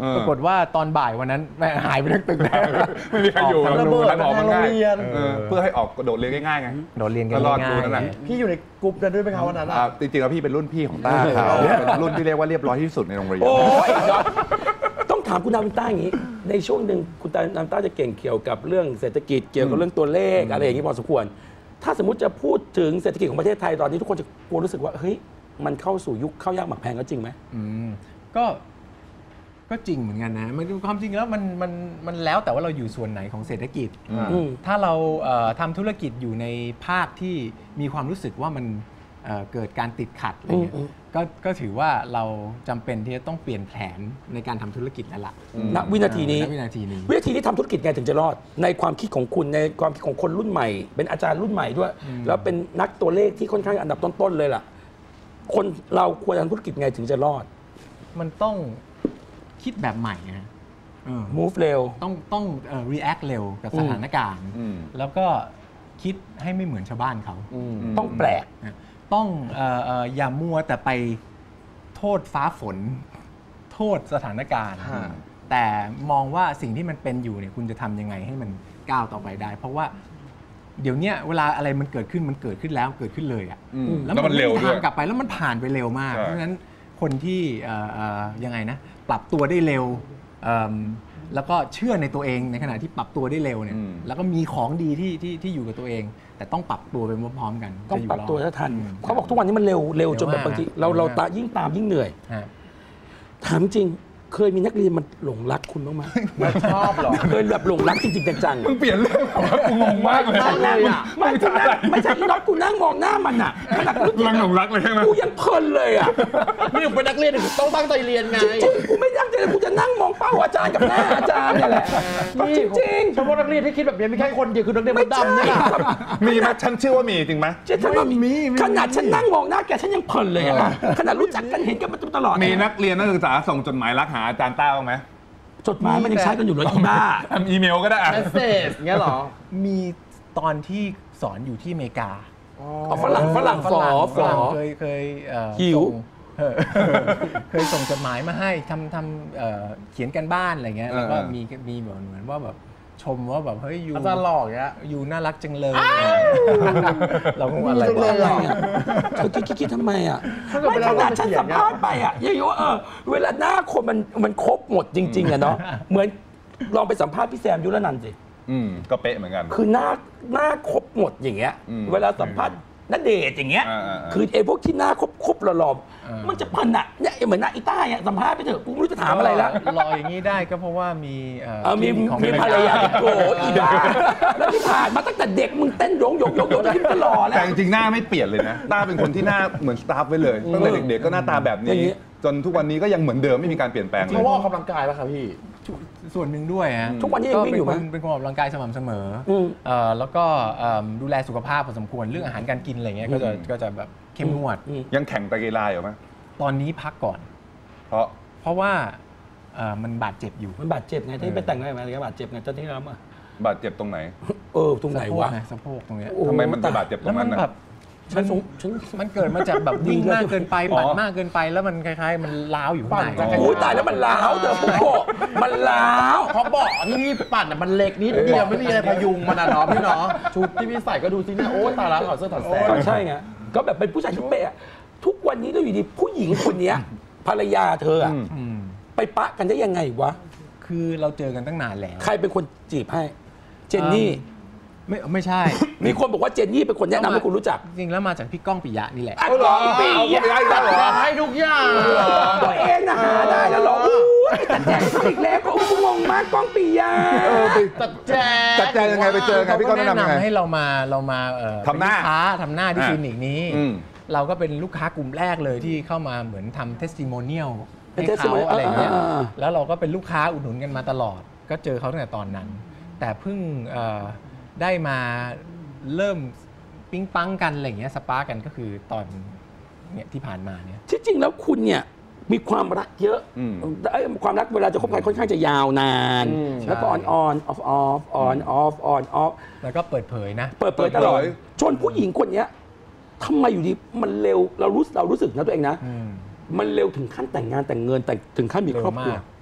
Speaker 6: ปรากฏว่าตอนบ่ายวันนั้นแม่หายไปทั้งตึกแล้ว
Speaker 4: ไม่มีใครอยู่
Speaker 5: ออกทางระเบิด
Speaker 4: ทางออกมันง่าย
Speaker 5: ทางโรงเรียน
Speaker 4: เออเพื่อให้ออกกระโดดเรียนง่ายๆไง
Speaker 6: โดนเรียนกัน
Speaker 4: ก็รอด
Speaker 6: ง่า
Speaker 4: ดู
Speaker 6: ย
Speaker 4: นั่นแหละ
Speaker 5: พี่อยู่ในกลุ่มนั้นด้วยไหมครับวันนั้น
Speaker 4: อ่าจริงๆแล้วพี่เป็นรุ่นพี่ของต้าเขาเป็นรุ่นที่เรียกว่าเรียบร้อยที่สุดในโรงเรียน
Speaker 3: โอ้ยยอดต้องถามคุณนาวินต้าอย่างนี้ ในช่วงหนึ่งคุณนาวินต้าจะเก่งเกี่ยวกับเรื่องเศรษฐกิจเกี่ยวกับเรื่องตัวเลขอะไรอย่างนี้พอสมควร ถ้าสมมติจะพูดถึงเศรษฐกิจของประเทศไทยตอนนี้ทุกคนจะกลัวรู้สึกว่าเฮ้ยมันเข้าสู่ยุคข้าวยากหมากแพงก็จริงไหม
Speaker 6: อืมก็ก็จริงเหมือนกันนะมันความจริงแล้วมันมันมันแล้วแต่ว่าเราอยู่ส่วนไหนของเศรษฐกิจ
Speaker 3: อืม
Speaker 6: ถ้าเราเอ่อทำธุรกิจอยู่ในภาคที่มีความรู้สึกว่ามันเอ่อเกิดการติดขัดอะไรเงี้ย
Speaker 3: อืม
Speaker 6: ก็ก็ถือว่าเราจำเป็นที่จะต้องเปลี่ยนแผนในการทำธุรกิจแล้วล่ะ
Speaker 3: ณวินาทีนี้
Speaker 6: ณวินาทีนี้
Speaker 3: วินาทีนี้ทำธุรกิจไงถึงจะรอด ในความคิดของคุณในความคิดของคนรุ่นใหม่ เป็นอาจารย์รุ่นใหม่ด้วย แล้วเป็นนักตัวเลขที่ค่อนข้างอันดับต้นๆเลยล่ะ คนเราควรทำธุรกิจไงถึงจะรอด
Speaker 6: มันต้องคิดแบบใหม่นะเออ
Speaker 3: move เร็ว
Speaker 6: ต้องต้องเอ่อ react เร็วกับสถานการณ์
Speaker 4: อืม
Speaker 6: แล้วก็คิดให้ไม่เหมือนชาวบ้านเขา
Speaker 3: ต้องแปลก
Speaker 6: นะต้องเอ่อเอ่ออย่ามัวแต่ไปโทษฟ้าฝน โทษสถานการณ์
Speaker 5: ฮะ
Speaker 6: แต่มองว่าสิ่งที่มันเป็นอยู่เนี่ยคุณจะทำยังไงให้มันก้าวต่อไปได้ เพราะว่าเดี๋ยวเนี้ยเวลาอะไรมันเกิดขึ้นมันเกิดขึ้นแล้วเกิดขึ้นเลยอะ
Speaker 4: อืม
Speaker 6: แล้ว
Speaker 4: แล้วมันเร็ว
Speaker 6: ไมี
Speaker 4: ด้ว
Speaker 6: ทาย งกลับไปแล้วมันผ่านไปเร็วมาก
Speaker 4: ใช่
Speaker 6: เพราะฉะนั้นคนที่เอ่อเอ่อยังไงนะปรับตัวได้เร็วเอิ่มแล้วก็เชื่อในตัวเองในขณะที่ปรับตัวได้เร็วเนี่ยแล้วก็มีของดีที่ที่ที่อยู่กับตัวเอง แต่ต้องปรับตัวไปพร้อมๆกัน
Speaker 3: ต้อง
Speaker 6: จะยู่
Speaker 3: ปรับตัว
Speaker 6: รอด
Speaker 3: ถ้าทัน
Speaker 6: อืม
Speaker 3: เขาบอกทุกวันนี้มันเร็วเร็วจนแบบ
Speaker 6: เร็วมาก
Speaker 3: บางทีเราเรา
Speaker 6: เร็วมาก
Speaker 3: ตายิ่งตามยิ่งเหนื่อย
Speaker 6: ฮะ
Speaker 3: ถามจริง เคยมีนักเรียนมันหลงรักคุณบ้างไหม
Speaker 5: ไม่ชอบหรอ
Speaker 3: เคยแบบหลงรักจริงๆจังๆ
Speaker 4: มึงเปลี่ยนเรื่องแบบว่ากูงงมากเลย
Speaker 5: มากเลยอะ
Speaker 3: ไม่ใช่ไม่ใช่อีน็อตกูนั่งมองหน้ามันอ่ะขนาดกู
Speaker 4: เรื่องหลงรักเลยใช่ไหม
Speaker 3: กูยังเพลินเลยอ่ะ
Speaker 5: นี่เป็นนักเรียนต้องตั้งใจเรียนไง
Speaker 3: จริงๆกูไม่ตั้งใจเลยกูจะนั่งมองเป้าอาจารย์กับหน้าอาจารย์เนี่ยแหละจริง
Speaker 5: เฉพาะนักเรียนที่คิดแบบนี้มีแค่คนเดียวคือนักเรียน
Speaker 3: ๆ
Speaker 5: ม
Speaker 3: ไม่
Speaker 5: ด
Speaker 3: ใช่
Speaker 5: ดำเนี่ย
Speaker 4: มีไหมฉันเชื่อว่ามีจริงไหม
Speaker 3: เจ๊ฉันว่ามีขนาดฉันนั่งมองหน้าแกฉันยังเพลินเลยอ่ะขนาดรู้จักกันเห็นกันมาตลอด
Speaker 4: มีนักเรียนนักศึกษาส่งจดหมายรักหาอาจารย์ต้าบ้างไหม
Speaker 3: จดหมายมันยังใช้กันอยู่เลยอีบ้า
Speaker 4: ทำอีเมลก็ได้อะ
Speaker 5: เมสเซจเงี้ยเหรอ
Speaker 6: มีตอนที่สอนอยู่ที่อเมริกา
Speaker 3: เอาฝรั่งฝรั่งฝอ
Speaker 6: ฝ
Speaker 3: ฝอ
Speaker 6: รั่งเคยเคยเอ่อ
Speaker 3: หิว
Speaker 6: ส่งเออเคยส่งจดหมายมาให้ทำทำเอ่อเขียนกันบ้านอะไรเงี้ยแล้วก็
Speaker 4: เออ
Speaker 6: มีมีแบบเหมือนว่าแบบชมว่าแบบเฮ้ยยู
Speaker 5: อาจารย์หลอกเงี้ย
Speaker 6: ยูน่ารักจังเลยเราก็อะไร
Speaker 5: จังเล
Speaker 6: วะ
Speaker 5: ยหรอ
Speaker 3: เธอคิดคิดทำไมอ่ะ
Speaker 5: ถ้าเกิด
Speaker 3: ไม่
Speaker 5: เป็น
Speaker 3: ข
Speaker 5: เรา
Speaker 3: นาดฉัน
Speaker 5: เราจะเขียน
Speaker 3: สัมภาษณ์ไปอ่ะยังอยู่ว่าเออเวลาหน้าคนมันมันครบหมดจริง ๆอะเนาะเหมือนลองไปสัมภาษณ์พี่แซมยุรนันท์สิ
Speaker 4: อืมก็เป๊ะเหมือนกัน
Speaker 3: คือหน้าหน้าครบหมดอย่างเงี้ย
Speaker 4: อืม
Speaker 3: เวลาสัมภาษณ์ณเดชน์อย่างเงี้ย
Speaker 4: อ่าๆๆ
Speaker 3: คือไอ้พวกที่หน้าครบครบๆหล่อๆมันจะพันอ่ะเนี่ยเหมือนหน้าอีต้าอ่ะสัมภาษณ์ไปเถอะกูไม่รู้จะถามอะไรละ
Speaker 6: รออย่างนี้ได้ก็เพราะว่ามีเอ่อ
Speaker 3: เออมี
Speaker 6: คลินิกของ
Speaker 3: มีภรรยาโกรธอีบ้าแล้วที่ผ่านมาตั้งแต่เด็กมึงเต้นโยงโยงโยงโยงจนตลอดแล้ว
Speaker 4: แต่จริงๆหน้าไม่เปลี่ยนเลยนะต้าเป็นคนที่หน้าเหมือนสตาฟไว้เลยตั้งแต่เด็กๆก็หน้าตาแบบ
Speaker 3: อย่า
Speaker 4: นี้
Speaker 3: งนี้
Speaker 4: จนทุกวันนี้ก็ยังเหมือนเดิมไม่มีการเปลี่ยนแปลงเล
Speaker 5: เพราะ
Speaker 4: ย
Speaker 5: ว่าออกกำลังกายแล้วครับพี่
Speaker 6: ส่วนหนึ่งด้วยฮะ
Speaker 3: ทุกวันนี้ยังวิ่งอยู่ไหม
Speaker 6: ก็เป็นคนเป็นคนออกกำลังกายสม่ำเสมออ
Speaker 3: ม
Speaker 6: เอ่อแล้วก็เอิ่มดูแลสุขภาพพอสมควรเรื่องอาหารการกินอะไรเงี้ยก็จะ
Speaker 4: อืม
Speaker 6: ก็จะแบบเข้มงวด
Speaker 4: ยังแข่งตะกีฬาอยู่ไหม
Speaker 6: ตอนนี้พักก่อน
Speaker 4: เพราะ
Speaker 6: เพราะว่าเอ่อมันบาดเจ็บอยู่
Speaker 3: มันบาดเจ็บไงที่ไปแต่งงานมาอะไรก็บาดเจ็บไงเจ้าที่เราอ่ะ
Speaker 4: บาดเจ็บตรงไหน
Speaker 3: เออตรงไหนวะ
Speaker 6: สะโพกไงสะโพกตรงเนี้ย
Speaker 3: โอ้
Speaker 4: ทำไมมันจะบาดเจ็บตร
Speaker 6: แล้ว
Speaker 4: ง
Speaker 6: มั
Speaker 4: นั้น น
Speaker 6: แบ
Speaker 4: นะ
Speaker 6: บ
Speaker 3: ฉันสงฉัน
Speaker 6: มันเกิดมาจากแบบวิ่ง
Speaker 3: ดีเลย
Speaker 6: มากเกินไป
Speaker 4: อ๋อ
Speaker 6: ปั่นมากเกินไปแล้วมันคล้ายๆ มันล้าวอยู่ข้างใน
Speaker 5: ปั่นจักรยาน
Speaker 3: อุ้ยตายแล้วมันล้าวเถอะปุ๊กโกะมันล้าว
Speaker 5: เพราะเบาะที่พี่ปั่นน่ะมันเล็กนิดเดียวไม่มีอะไรพยุงมันอ่ะเนาะพี่เนาะชุดที่พี่ใส่ก็ดูสิเนี่ยโอ้ตายแล้วถอดเสื้อถอดแสง
Speaker 3: ก็ใช่ไงก็แบบเป็นผู้ชายที่เป๊ะทุกวันนี้เราอยู่ดีผู้หญิงคนเนี้ยภรรยาเธออะ
Speaker 6: อืม
Speaker 3: ไปปะกันได้ยังไงวะ
Speaker 6: คือเราเจอกันตั้งนานแล้ว
Speaker 3: ใครเป็นคนจีบให้ เจนนี่
Speaker 6: ไม่ไม่ใช่
Speaker 3: มีคนบอกว่าเจนนี่เป็นคนแนะนำให้คุณรู้จัก
Speaker 6: จริงๆแล้วมาจากพี่ก้องปิยะนี่แหละ
Speaker 3: อ่ะ
Speaker 5: เอาเหรอ
Speaker 3: ปี
Speaker 5: เอาไปได้แล้วเหรอให้ทุกอย่าง
Speaker 3: ตัวเองนะหาได้แล้วเหรออุ้ยแต่แจกอีกแล้วก็อุ้ยงงมากกล้องปียา
Speaker 5: ตัดแจ
Speaker 4: จัดแจงยังไงไปเจอไงพี่ก้องแนะนำยังไง
Speaker 6: ให้เรามาเรามาเอ่อ
Speaker 4: ทำหน้า
Speaker 6: เป็นลูกค้าทำหน้าที่
Speaker 4: อ่ะ
Speaker 6: คลินิกนี้
Speaker 4: อืม
Speaker 6: เราก็เป็นลูกค้ากลุ่มแรกเลยที่เข้ามาเหมือนทำเทสติโมเนียล
Speaker 3: เป็น
Speaker 6: ให้เขา
Speaker 3: testimonial
Speaker 6: อะไรเงี้ย
Speaker 3: อ่าอ่าอ่า
Speaker 6: แล้วเราก็เป็นลูกค้าอุดหนุนกันมาตลอด ก็เจอเขาตั้งแต่ตอนนั้น แต่เพิ่งเอ่อได้มาเริ่มปิ๊งปังกันอะไรเงี้ยสปาร์กกันก็คือตอนเนี่ยที่ผ่านมาเนี่ย
Speaker 3: ที่จริงแล้วคุณเนี่ยมีความรักเยอะ
Speaker 4: อืม
Speaker 3: เอ้ยความรักเวลาจะคบกันค่อนข้างจะยาวนาน แล้วก็ออนออนออฟออฟออนออฟออนออฟ
Speaker 6: แล้วก็เปิดเผยนะ
Speaker 3: เปิดเผยตลอด
Speaker 4: เปิดเผย
Speaker 3: จนผู้หญิงคนเนี้ยทำไมอยู่ดีมันเร็วเรารู้เรารู้สึกนะตัวเองนะ
Speaker 6: อืม
Speaker 3: มันเร็วถึงขั้นแต่งงานแต่งเงินแต่งถึงขั้นมี
Speaker 6: เร็
Speaker 3: ครอ
Speaker 6: ว
Speaker 3: บ
Speaker 6: มา
Speaker 3: ครัว
Speaker 6: กฮะ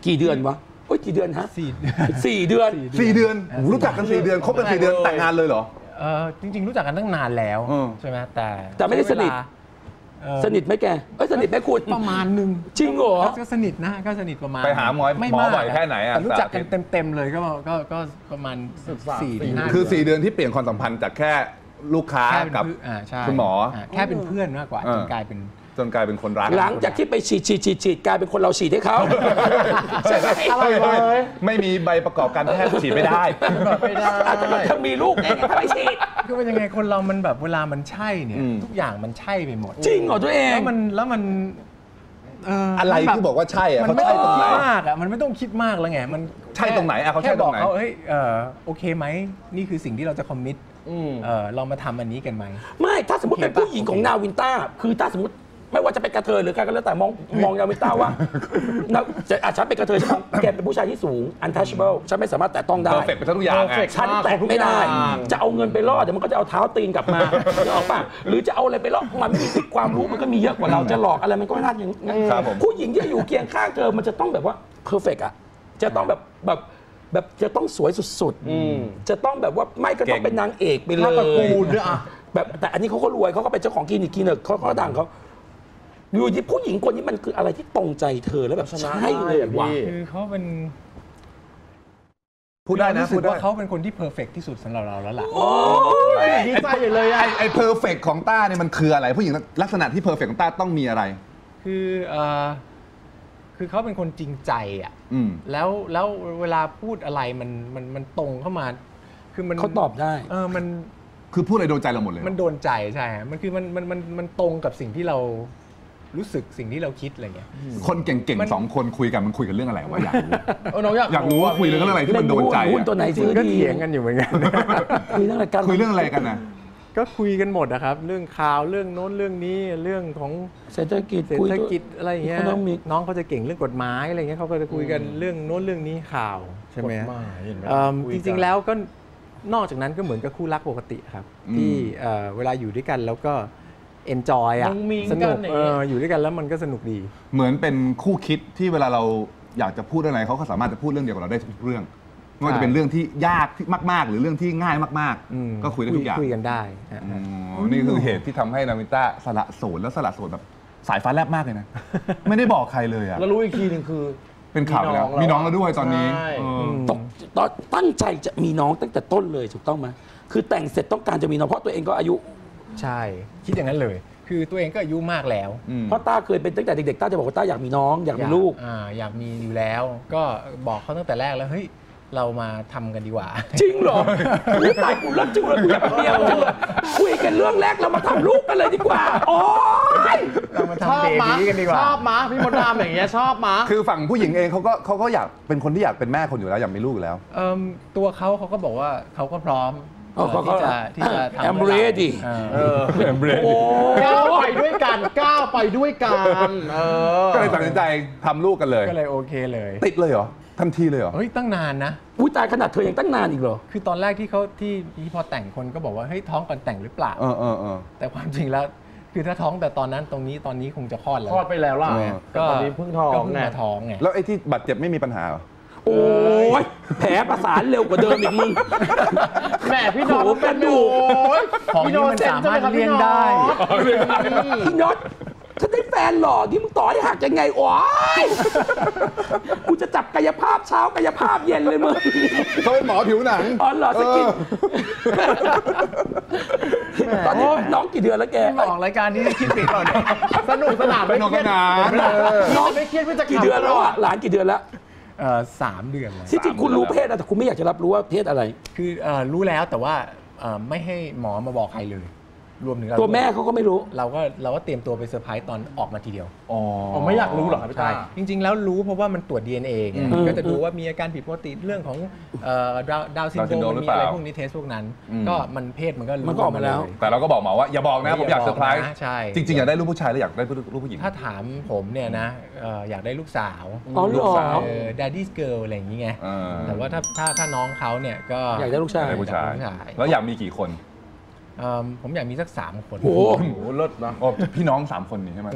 Speaker 3: กี่เดือนวะโอ้ยกี่เดือนฮะ
Speaker 6: สี่
Speaker 3: สี่เดือน
Speaker 4: สี่เดือนรู้จักกันสี่เดือนคบกันสี่เดือนแต่งงานเลยเหรอ
Speaker 6: เออจริง ๆ รู้จักกันตั้งนานแล้ว
Speaker 4: เออ
Speaker 6: ใช่ไหมแต่
Speaker 3: แต่ไม่ได้สนิท
Speaker 6: ใช้เวลาเอ่อ
Speaker 3: สนิทไหมแกเอ้ยสนิทไหมคุณ
Speaker 6: ประมาณหนึ่ง
Speaker 3: จริงเหรอ
Speaker 6: ก็สนิทนะก็สนิทประมาณ
Speaker 4: ไปหาหมอ
Speaker 6: ไม่
Speaker 4: หมอ
Speaker 6: มาก
Speaker 4: บ่อยแค่ไหนอะ
Speaker 6: แต่รู้จักกัน
Speaker 4: สาธิต
Speaker 6: เต็มๆเลยก็ก็ก็ประมาณสี่ถึงห้า
Speaker 4: คือ
Speaker 6: เดืน
Speaker 4: สี่เดือนที่เปลี่ยนความสัมพันธ์จากแค่ลูกค้า
Speaker 6: แค่เป็น
Speaker 4: กับ
Speaker 6: เพื่อนอ่าใช่
Speaker 4: คุณหมอ
Speaker 6: อ่าแค่เป็นเพื่อนมากกว่า
Speaker 4: เออ
Speaker 6: จนกลายเป็น
Speaker 4: จนกลายเป็นคนรัก
Speaker 3: หลังจากที่ไปฉีดฉีดฉีดฉีดกลายเป็นคนเราฉีดให้เขาใช่ไหม
Speaker 5: อะไรวะเอ้ย
Speaker 4: ไม่มีใบประกอบการแพทย์ฉีดไม่ได้
Speaker 5: ไม่ได้
Speaker 3: อาจจะถ้ามีลูกเองก็ไปฉีด
Speaker 6: คือเป็นยังไงคนเรามันแบบเวลามันใช่เนี่ย
Speaker 4: อืม
Speaker 6: ทุกอย่างมันใช่ไปหมด
Speaker 3: จริงเหรอตัวเอง
Speaker 6: แล้วมันแล้วมันเ
Speaker 4: อะไร
Speaker 6: มันแบบ
Speaker 4: ที่บอกว่าใช่อะ
Speaker 6: มัน
Speaker 4: เขา
Speaker 6: ไม่
Speaker 4: ใช่
Speaker 6: ต้อง
Speaker 4: ตรงไหน
Speaker 6: คิดมากอ่ะมันไม่ต้องคิดมากแล้วไงมัน
Speaker 4: ใช่ตรงไหนอ่ะเขาใช่
Speaker 6: แค่
Speaker 4: ต
Speaker 6: บ
Speaker 4: ร
Speaker 6: อง ก
Speaker 4: ไหน
Speaker 6: เขาเฮ้ยเออโอเคไหมนี่คือสิ่งที่เราจะคอมมิต
Speaker 5: อืม
Speaker 6: เออเรามาทำอันนี้กันไหม
Speaker 3: ไม่ถ้าสมมติเป็นผู้หญิงของนาวินต้าคือถ้าสมมติไม่ว่าจะเป็นกระเทยหรือใครก็แล้วแต่มองมองนาวินต้าว่านาจะอาจจะเป็นกระเทยใช่ไหมแกเป็นผู้ชายที่สูง untouchable ฉันไม่สามารถแตะต้องได้
Speaker 4: เพอร์เฟกต์ไปทั้งทุกอย่างไง
Speaker 5: perfect
Speaker 3: ฉันแตะไม่ได้
Speaker 5: ทุกอย่าง
Speaker 3: จะเอาเงินไปล่อเดี๋ยวมันก็จะเอาเท้าตีนกลับมานึกออกป่ะหรือจะเอาอะไรไปล่อมันไม่มีสิทธิ์ความรู้มันก็มีเยอะกว่าเราจะหลอกอะไรมันก็ไม่น่าอย่างนั้น
Speaker 4: ครับผม
Speaker 3: ผู้หญิงที่อยู่เคียงข้างเธอมันจะต้องแบบว่า perfect อ่ะจะต้องแบบแบบแบบจะต้องสวยสุดๆจะต้องแบบว่าไม่ก็ต้องเป็นนางเอกไปเล
Speaker 5: ถ้าตระกู
Speaker 3: ย
Speaker 5: ลด้วยอะ
Speaker 3: แบบแต่อันนี้เขาก็รวยเขาก็เป็นเจ้าของคลินิกคลินิกเขาก็ดังเขาอยู่ที่ผู้หญิงคนนี้มันคืออะไรที่ตรงใจเธอแล้วแบบใช่เลยว่ะ
Speaker 6: คือเขาเป็น
Speaker 4: พูดได้นะ
Speaker 6: รู้สึ
Speaker 4: พู
Speaker 6: ก
Speaker 4: ดได้
Speaker 6: ว่าเขาเป็นคนที่เพอร์เฟกที่สุดสำหรับเราแล้วล่ะ
Speaker 5: ดีใจใหญ่เลยอะ
Speaker 4: ไอ้ไอ้เพอร์เฟกของต้าเนี่ยมันคืออะไร ผู้หญิงลักษณะที่เพอร์เฟกของต้าต้องมีอะไร
Speaker 6: คือเออคือเขาเป็นคนจริงใจอ่ะ
Speaker 4: อืม
Speaker 6: แล้วแล้วเวลาพูดอะไรมันมันมันตรงเข้ามา คือมัน
Speaker 3: เขาตอบได้
Speaker 6: เออมัน
Speaker 4: คือพูดอะไรโดนใจเราหมดเลย
Speaker 6: มันโดนใจใช่ฮะมันคือมันมันมันมันตรงกับสิ่งที่เรารู้สึกสิ่งที่เราคิดอะไรเงี้ย
Speaker 4: คนเก่ง
Speaker 6: มัน
Speaker 4: ๆสองคนคุยกันมันคุยกันเรื่องอะไรวะอยากรู้
Speaker 5: เออน้องอยาก
Speaker 4: อยากรู้ว่าคุยเรื่องอะไรที่มันโดนใจ
Speaker 3: หุ้น
Speaker 4: อะ
Speaker 3: ตัวไหนซื้อ
Speaker 6: ก็
Speaker 3: ดี
Speaker 6: เถียงกันอยู่เหมือนกัน
Speaker 3: คุยเรื่องอะไรกัน
Speaker 4: คุยเรื่องอะไรกันนะ
Speaker 6: ก็คุยกันหมดนะครับ เรื่องข่าวเรื่องโน้นเรื่องนี้เรื่องของ
Speaker 3: เศรษฐกิจ
Speaker 6: เศรษ
Speaker 3: คุย
Speaker 6: ฐกิจอะไรอย่างเงี้ย
Speaker 3: เขาต้องมี
Speaker 6: น้องเขาจะเก่งเรื่องกฎหมายอะไรเงี้ยเขาก็จะคุยกันเรื่องโน้นเรื่องนี้ข่าวใช่ไหม
Speaker 5: กฎหมายเห็นไหม
Speaker 6: เอิ่ม
Speaker 5: คุย
Speaker 6: จ
Speaker 5: กัน
Speaker 6: ริงๆแล้วก็นอกจากนั้นก็เหมือนกับคู่รักปกติครับ
Speaker 4: อืม
Speaker 6: ที่เอ่อเวลาอยู่ด้วยกันแล้วก็ enjoy อ่ะ
Speaker 5: มุ้งมิ้ง
Speaker 6: สนุก
Speaker 5: กันอย่าง
Speaker 6: เอ
Speaker 5: เงี้ย
Speaker 6: ออยู่ด้วยกันแล้วมันก็สนุกดี
Speaker 4: เหมือนเป็นคู่คิดที่เวลาเราอยากจะพูดอะไรเขาก็สามารถจะพูดเรื่องเดียวกับเราได้ทุกเรื่องไม่ว่าจะเป็นเรื่องที่ยากที่มากๆ หรือเรื่องที่ง่ายมาก
Speaker 6: อืม
Speaker 4: ๆ ก็คุยได้ทุกอย่าง
Speaker 6: คุยกันได้ฮะ
Speaker 4: อ๋อนี่คือเหตุที่ทำให้นาวินต้าสละโสดแล้วสละโสดแบบสายฟ้าแลบมากเลยนะ ไม่ได้บอกใครเลยอ่ะ
Speaker 5: แล้วรู้อีกทีหนึ่งคือ
Speaker 4: เป็นข่าวไปแล้วมีน้องแล้วด้วยตอนนี้
Speaker 5: ใช่
Speaker 4: เออ
Speaker 3: ตกตอนตั้งใจจะมีน้องตั้งแต่ต้นเลยถูกต้องไหมคือแต่งเสร็จต้องการจะมีน้องเพราะตัวเองก็อายุ
Speaker 6: ใช่ คิดอย่างนั้นเลย คือตัวเองก็อายุมากแล้ว
Speaker 4: อืม
Speaker 3: เพราะต้าเคยเป็นตั้งแต่เด็กๆต้าจะบอกว่าต้าอยากมีน้องอยากมีลูก
Speaker 6: อ่าอยากมีอยู่แล้ว ก็บอกเขาตั้งแต่แรกแล้วเฮ้ยเรามาทำกันดีกว่า
Speaker 3: จริงเหรออุ๊ยตายกูรักจริงเลยกูอยากเป็นเมียมันจังเลยคุยกันเรื่องแรกเรามาทำลูกกันเลยดีกว่าโอ๊ย
Speaker 6: เรามา
Speaker 5: ชอ
Speaker 6: ทำ
Speaker 5: บ
Speaker 6: เบ
Speaker 5: มะ
Speaker 6: บีกันดีกว่า
Speaker 5: ชอบมะพี่มดดำอย่างเงี้ยชอบมะ
Speaker 4: คือฝั่งผู้หญิงเองเขาก็เขาก็อยากเป็นคนที่อยากเป็นแม่คนอยู่แล้วอยากมีลูกอยู่แล้ว
Speaker 6: เอิ่มตัวเขาเขาก็บอกว่าเขาก็พร้อม
Speaker 3: อ๋อเขาก็
Speaker 6: ที่จะที่จะทำ
Speaker 3: I'm
Speaker 6: ให้เรา
Speaker 3: ready
Speaker 6: เออ
Speaker 5: เออ
Speaker 3: โอ้
Speaker 5: ก้าวไปด้วยกันก้าวไปด้วยกันเออ
Speaker 4: ก็เลยตัดสินใจทำลูกกันเลย
Speaker 6: ก็เลยโอเคเลย
Speaker 4: ติดเลยเหรอทันทีเลยเหรอ
Speaker 6: เฮ้ยตั้งนานนะ
Speaker 3: อุ้ยตายขนาดเธอยังตั้งนานอีกเหรอ
Speaker 6: คือตอนแรกที่เขาที่ที่พอแต่งคนก็บอกว่าเฮ้ยท้องก่อนแต่งหรือเปล่า
Speaker 4: เออเออเออ
Speaker 6: แต่ความจริงแล้ว คือถ้าท้องแต่ตอนนั้นตรงนี้ตอนนี้คงจะคลอดแล้ว
Speaker 5: คลอดไปแล้วล่ะ
Speaker 4: เออ
Speaker 5: แต่ตอนนี้เพิ่งท้อง
Speaker 6: ก็เพิ่ง
Speaker 5: ไง
Speaker 6: มาท้องไง
Speaker 4: แล้วไอ้ที่บาดเจ็บไม่มีปัญหาเหรอ
Speaker 3: โอ้ยแผลประสานเร็วกว่าเดิมอีกมึง
Speaker 5: แหม่พี่น้อง
Speaker 3: โอ้โหเป็นอยู่
Speaker 5: โอ้ย
Speaker 6: ของนี้มันสามารถเลี้ยงได้
Speaker 3: พี่น็อตฉันได้แฟนหล่อที่มึงต่อให้หักยังไงโอ้ยกูจะจับกายภาพเช้ากายภาพเย็นเลยมึง
Speaker 4: เขาเป็นหมอผิวหนัง
Speaker 3: อ๋อเหรอสกินตอนนี้น้องกี่เดือนแล้วแก
Speaker 6: มาออกรายการนี้คิดผิดก่อนเนี่ย
Speaker 5: สนุกสนานไม่
Speaker 4: สนุก
Speaker 5: เครียด
Speaker 4: สนาน
Speaker 5: น้องไม่เครียดไม่จะ
Speaker 3: กี่เดือนแล้วอ่ะหลานกี่เดือนแล้ว
Speaker 6: เอ่อสามเดือนแล้ว
Speaker 3: ที่จริงคุณรู้เพศนะแต่คุณไม่อยากจะรับรู้ว่าเพศอะไร
Speaker 6: คือเอ่อรู้แล้วแต่ว่าเอ่อไม่ให้หมอมาบอกใครเลย รวมถึงเรา
Speaker 3: ตัวแม่เขาก็ไม่รู้
Speaker 6: เราก็เราก็เตรียมตัวไปเซอร์ไพรส์ตอนออกมาทีเดียว
Speaker 4: อ๋อ
Speaker 5: ผมไม่อยากรู้หรอกครับพี่
Speaker 6: ใช่
Speaker 5: ตา
Speaker 6: จริง ๆ แล้วรู้เพราะว่ามันตรวจ ดี เอ็น เอ ไง
Speaker 3: อืม
Speaker 6: ก็จะดูว่ามีอาการผิดปกติเรื่องของเอ่อดาวดาวซิน
Speaker 4: Down
Speaker 6: โดรม
Speaker 4: syndrome
Speaker 6: มันมี
Speaker 4: หรือเป
Speaker 6: อะไร
Speaker 4: ล่า
Speaker 6: พวกนี้เทสพวกนั้น
Speaker 4: อืม
Speaker 6: ก็มันเพศมันก็รู้
Speaker 3: มันก็ออกมาแล้ว
Speaker 6: เลย
Speaker 4: แต่เราก็บอกหมอว่าอย่าบอกนะผมอยากเซอร์ไพรส์
Speaker 6: อย่าบอกนะใช่
Speaker 4: จริงๆอยากได้ลูกผู้ชายหรืออยากได้ลูกผู้หญิง
Speaker 6: ถ้าถามผมเนี่ยนะเอ่ออยากได้ลูกสาว
Speaker 3: อ๋อเหรอ
Speaker 6: ลูกสาวดดดี้เกิร์ลอะไรอย่างงี้ไง
Speaker 4: เออ
Speaker 6: แต่ว่าถ้าถ้าถ้าน้องเขาเนี่ยก็
Speaker 3: อยากได้ลูกชาย
Speaker 4: ได้ผู้ชาย
Speaker 6: อยกได้ผู้ชาย
Speaker 4: แล้วอยากมีกี่คน
Speaker 6: เอิ่มผมอยากมีสักสามคน
Speaker 3: โอ้
Speaker 5: โอ้โหเลิศนะ
Speaker 4: โอ้พี่น้องสามคนนี่ใช่ไหม
Speaker 6: เออ
Speaker 4: ต้า
Speaker 6: สะ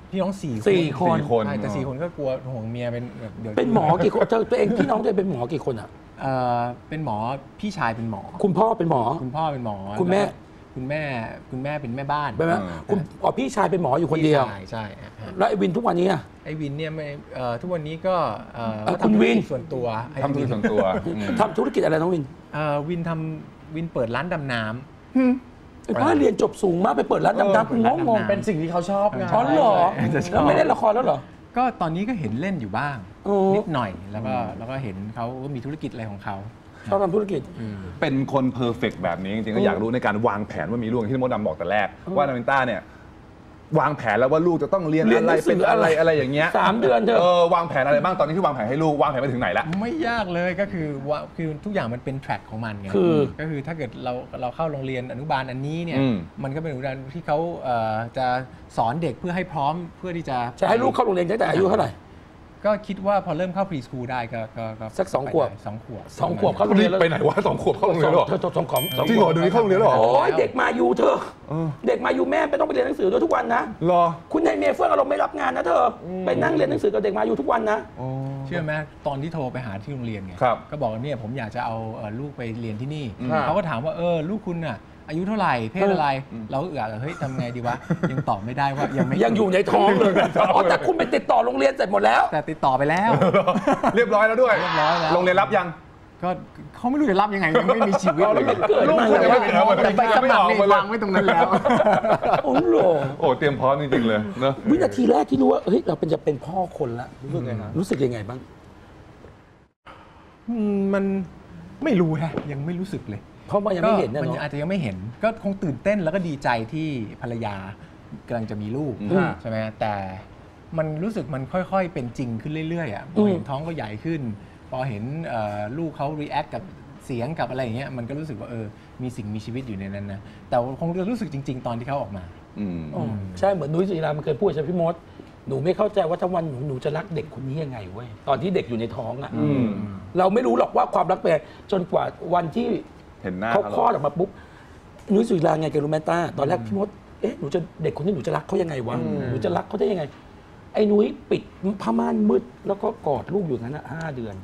Speaker 6: พี่น้องสี่
Speaker 3: สี่คน
Speaker 4: สี่คน
Speaker 6: ใช่แต่สี่คนก็กลัวห่วงเมียเป็นแบบเดี๋ยว
Speaker 3: เป็นหมอกี่คนเธอตัวเองพี่น้องตัวเองเป็นหมอกี่คนอ่ะ
Speaker 6: เอ่อเป็นหมอพี่ชายเป็นหมอ
Speaker 3: คุณพ่อเป็นหมอ
Speaker 6: คุณพ่อเป็นหมอ
Speaker 3: คุณแม่
Speaker 6: คุณแม่คุณแม่เป็นแม่บ้าน
Speaker 3: ใช่ไหมคุณอ๋อพี่ชายเป็นหมออยู่คนเดียว
Speaker 6: ใช่ใช่ฮะ
Speaker 3: แล้วไอ้วินทุกวันนี้อ่ะ
Speaker 6: ไอ้วินเนี่ยไม่เอ่อทุกวันนี้ก็เอ่อ
Speaker 3: เอ่อ
Speaker 6: ก็
Speaker 3: คุณ
Speaker 6: ทำธุร
Speaker 3: วิน
Speaker 6: กิจส่วนตัวไอ้
Speaker 4: ทำธุรกิจส่วนตัวอืม
Speaker 3: ทำธุรกิจอะไรน้องวิน
Speaker 6: เอ่อวินทำวินเปิดร้านดำน้ำ
Speaker 3: ไอ้ป้าเรียนจบสูงมากไปเปิดร้านดำน้ำคุณงงง
Speaker 5: เป็นสิ่งที่เขาชอบไง
Speaker 3: อ๋อเหรอ
Speaker 6: จะชอบ
Speaker 3: แล้วไม่เล่นละครแล้วเหรอ
Speaker 6: ก็ตอนนี้ก็เห็นเล่นอยู่บ้าง
Speaker 3: โอ้
Speaker 6: นิดหน่อยแล้วก็แล้วก็เห็นเขาก็มีธุรกิจอะไรของเขา
Speaker 3: ชอบทำธุรกิจ
Speaker 4: เป็นคนเพอร์เฟกต์แบบนี้จริงๆก็อยากรู้ในการวางแผนว่ามีลูกอย่างที่มดดำบอกแต่แรก ว่านาวินต้าเนี่ยวางแผนแล้วว่าลูกจะต้องเรียน
Speaker 3: เรียน
Speaker 4: อะไร
Speaker 3: หนังสือ
Speaker 4: เป็นอะไร
Speaker 3: อะไร
Speaker 4: อะไรอย่างเงี้ย
Speaker 3: สามเดือนเถอะ
Speaker 4: เออวางแผนอะไรบ้างตอนนี้ที่วางแผนให้ลูกวางแผนไปถึงไหนละ
Speaker 6: ไม่ยากเลยก็คือว่าคือทุกอย่างมันเป็นแทร็กของมันไง
Speaker 3: คือ
Speaker 6: ก็คือถ้าเกิดเราเราเข้าโรงเรียนอนุบาลอันนี้เนี่ย
Speaker 4: อืม
Speaker 6: มันก็เป็นอนุบาลที่เขาเอ่อจะสอนเด็กเพื่อให้พร้อมเพื่อที่จะ
Speaker 3: จะให้ลูกเข้าโรงเรียนตั้งแต่อายุเท่าไหร่
Speaker 6: ก็คิดว่าพอเริ่มเข้าพรีสคูลได้ก็ก็ก็
Speaker 3: สักสองขวบ
Speaker 6: สองขวบ
Speaker 3: สองขวบเข้าโรงเรียนแล้ว
Speaker 4: ไปไหนวะสองขวบเข้าโรงเรียนแล้วเหรอ
Speaker 3: เธอสองขวบสอง
Speaker 4: จริง
Speaker 3: ข
Speaker 4: เหร
Speaker 3: ว
Speaker 4: อบ เดี๋ยวนี้เข้าโรงเรียนแล้วเหรอ
Speaker 3: โอ้ยเด็กมาอยู่เธอ
Speaker 4: เออ
Speaker 3: เด็กมาอยู่แม่ไม่ต้องไปเรียนหนังสือด้วยทุกวันนะ
Speaker 4: รอ
Speaker 3: คุณนายเมย์เฟื่องอารมณ์ไม่รับงานนะเธออไปนั่งเรียนหนังสือกับเด็กมาอยู่ทุกวันนะ
Speaker 6: เชื่อไหมตอนที่โทรไปหาที่โรงเรียนไง
Speaker 4: ครับ
Speaker 6: ก็บอกว่าเนี่ยผมอยากจะเอาเอ่อลูกไปเรียนที่นี่
Speaker 5: ครับ
Speaker 6: เขาก็ถามว่าเออลูกคุณน่ะอายุเท่าไหร่เพศอะไร เราก็เอือกเฮ้ยทำไงดีวะ ยังตอบไม่ได้ว่ายังไม่
Speaker 3: ยังอยู่ในท้องเลยอ๋อแต่คุณไปติดต่อโรงเรียนเสร็จหมดแล้ว
Speaker 6: แต่ติดต่อไปแล้ว
Speaker 4: เรียบร้อยแล้วด้วย
Speaker 6: เรียบร้อยแล้ว
Speaker 4: โรงเรียนรับยัง
Speaker 6: ก็เขาไม่รู้จะรับยังไงยังไม่มีชีวิต
Speaker 3: เอา
Speaker 6: เล
Speaker 3: แล้ว
Speaker 6: ย
Speaker 3: มันเกิด
Speaker 4: ลูก
Speaker 3: มา
Speaker 4: คุณ
Speaker 3: แล้ว
Speaker 4: ยังไม่ถึง
Speaker 6: แต่ใบสมัครเนี่ยวางไว้ตรงนั้นแล้ว
Speaker 3: โอ้โห
Speaker 4: โอ้เตรียมพร้อมจริงๆเลยเนอะ
Speaker 3: วินาทีแรกที่รู้ว่าเฮ้ยเราเป็นจะเป็นพ่อคนละรู้สึกไงนะรู้สึกยังไงบ้าง
Speaker 6: อืมมันไม่รู้ฮะยังไม่รู้สึกเลย
Speaker 3: เพราะว่ายังไม่เห็นนะ
Speaker 6: มัน
Speaker 3: เนาะ
Speaker 6: อาจจะยังไม่เห็นก็คงตื่นเต้นแล้วก็ดีใจที่ภรรยากำลังจะมีลูก
Speaker 3: อืม
Speaker 6: ใช่ไหมแต่มันรู้สึกมันค่อยๆเป็นจริงขึ้นเรื่อยๆอ่ะพ
Speaker 3: อื
Speaker 6: อ
Speaker 3: ม
Speaker 6: เห็นท้องก็ใหญ่ขึ้น พอเห็นเอ่อลูกเขา react กับเสียงกับอะไรอย่างเงี้ยมันก็รู้สึกว่าเออมีสิ่งมีชีวิตอยู่ในนั้นนะแต่คงจะรู้สึกจริง ๆ ตอนที่เขาออกมา
Speaker 4: อืม
Speaker 3: อ๋อใช่เหมือนนุ้ยสุจิรามันเคยพูดใช่ไหมพี่มดหนูไม่เข้าใจว่าถ้าวันหนูหนูจะรักเด็กคนนี้ยังไงเว้ยตอนที่เด็กอยู่ในท้องอ่ะ
Speaker 4: อืม
Speaker 3: เราไม่รู้หรอกว่าความรักเป็นไงจนกว่าวันที่
Speaker 4: เห็นหน้า
Speaker 3: เขา
Speaker 4: เขา
Speaker 3: คลอดออกมาปุ๊บนุ้ยสุจิราไงแกรู้ไหมต้าตอนแรกพี่มดเอ๊ะหนูจะเด็กคนนี้หนูจะรักเขายังไงวะหนูจะรักเขาได้ยังไง ไอ้นุ้ยปิดผ้าม่านมืดแล้วก็กอดลูกอยู่นั้นอ่ะห้าเดือน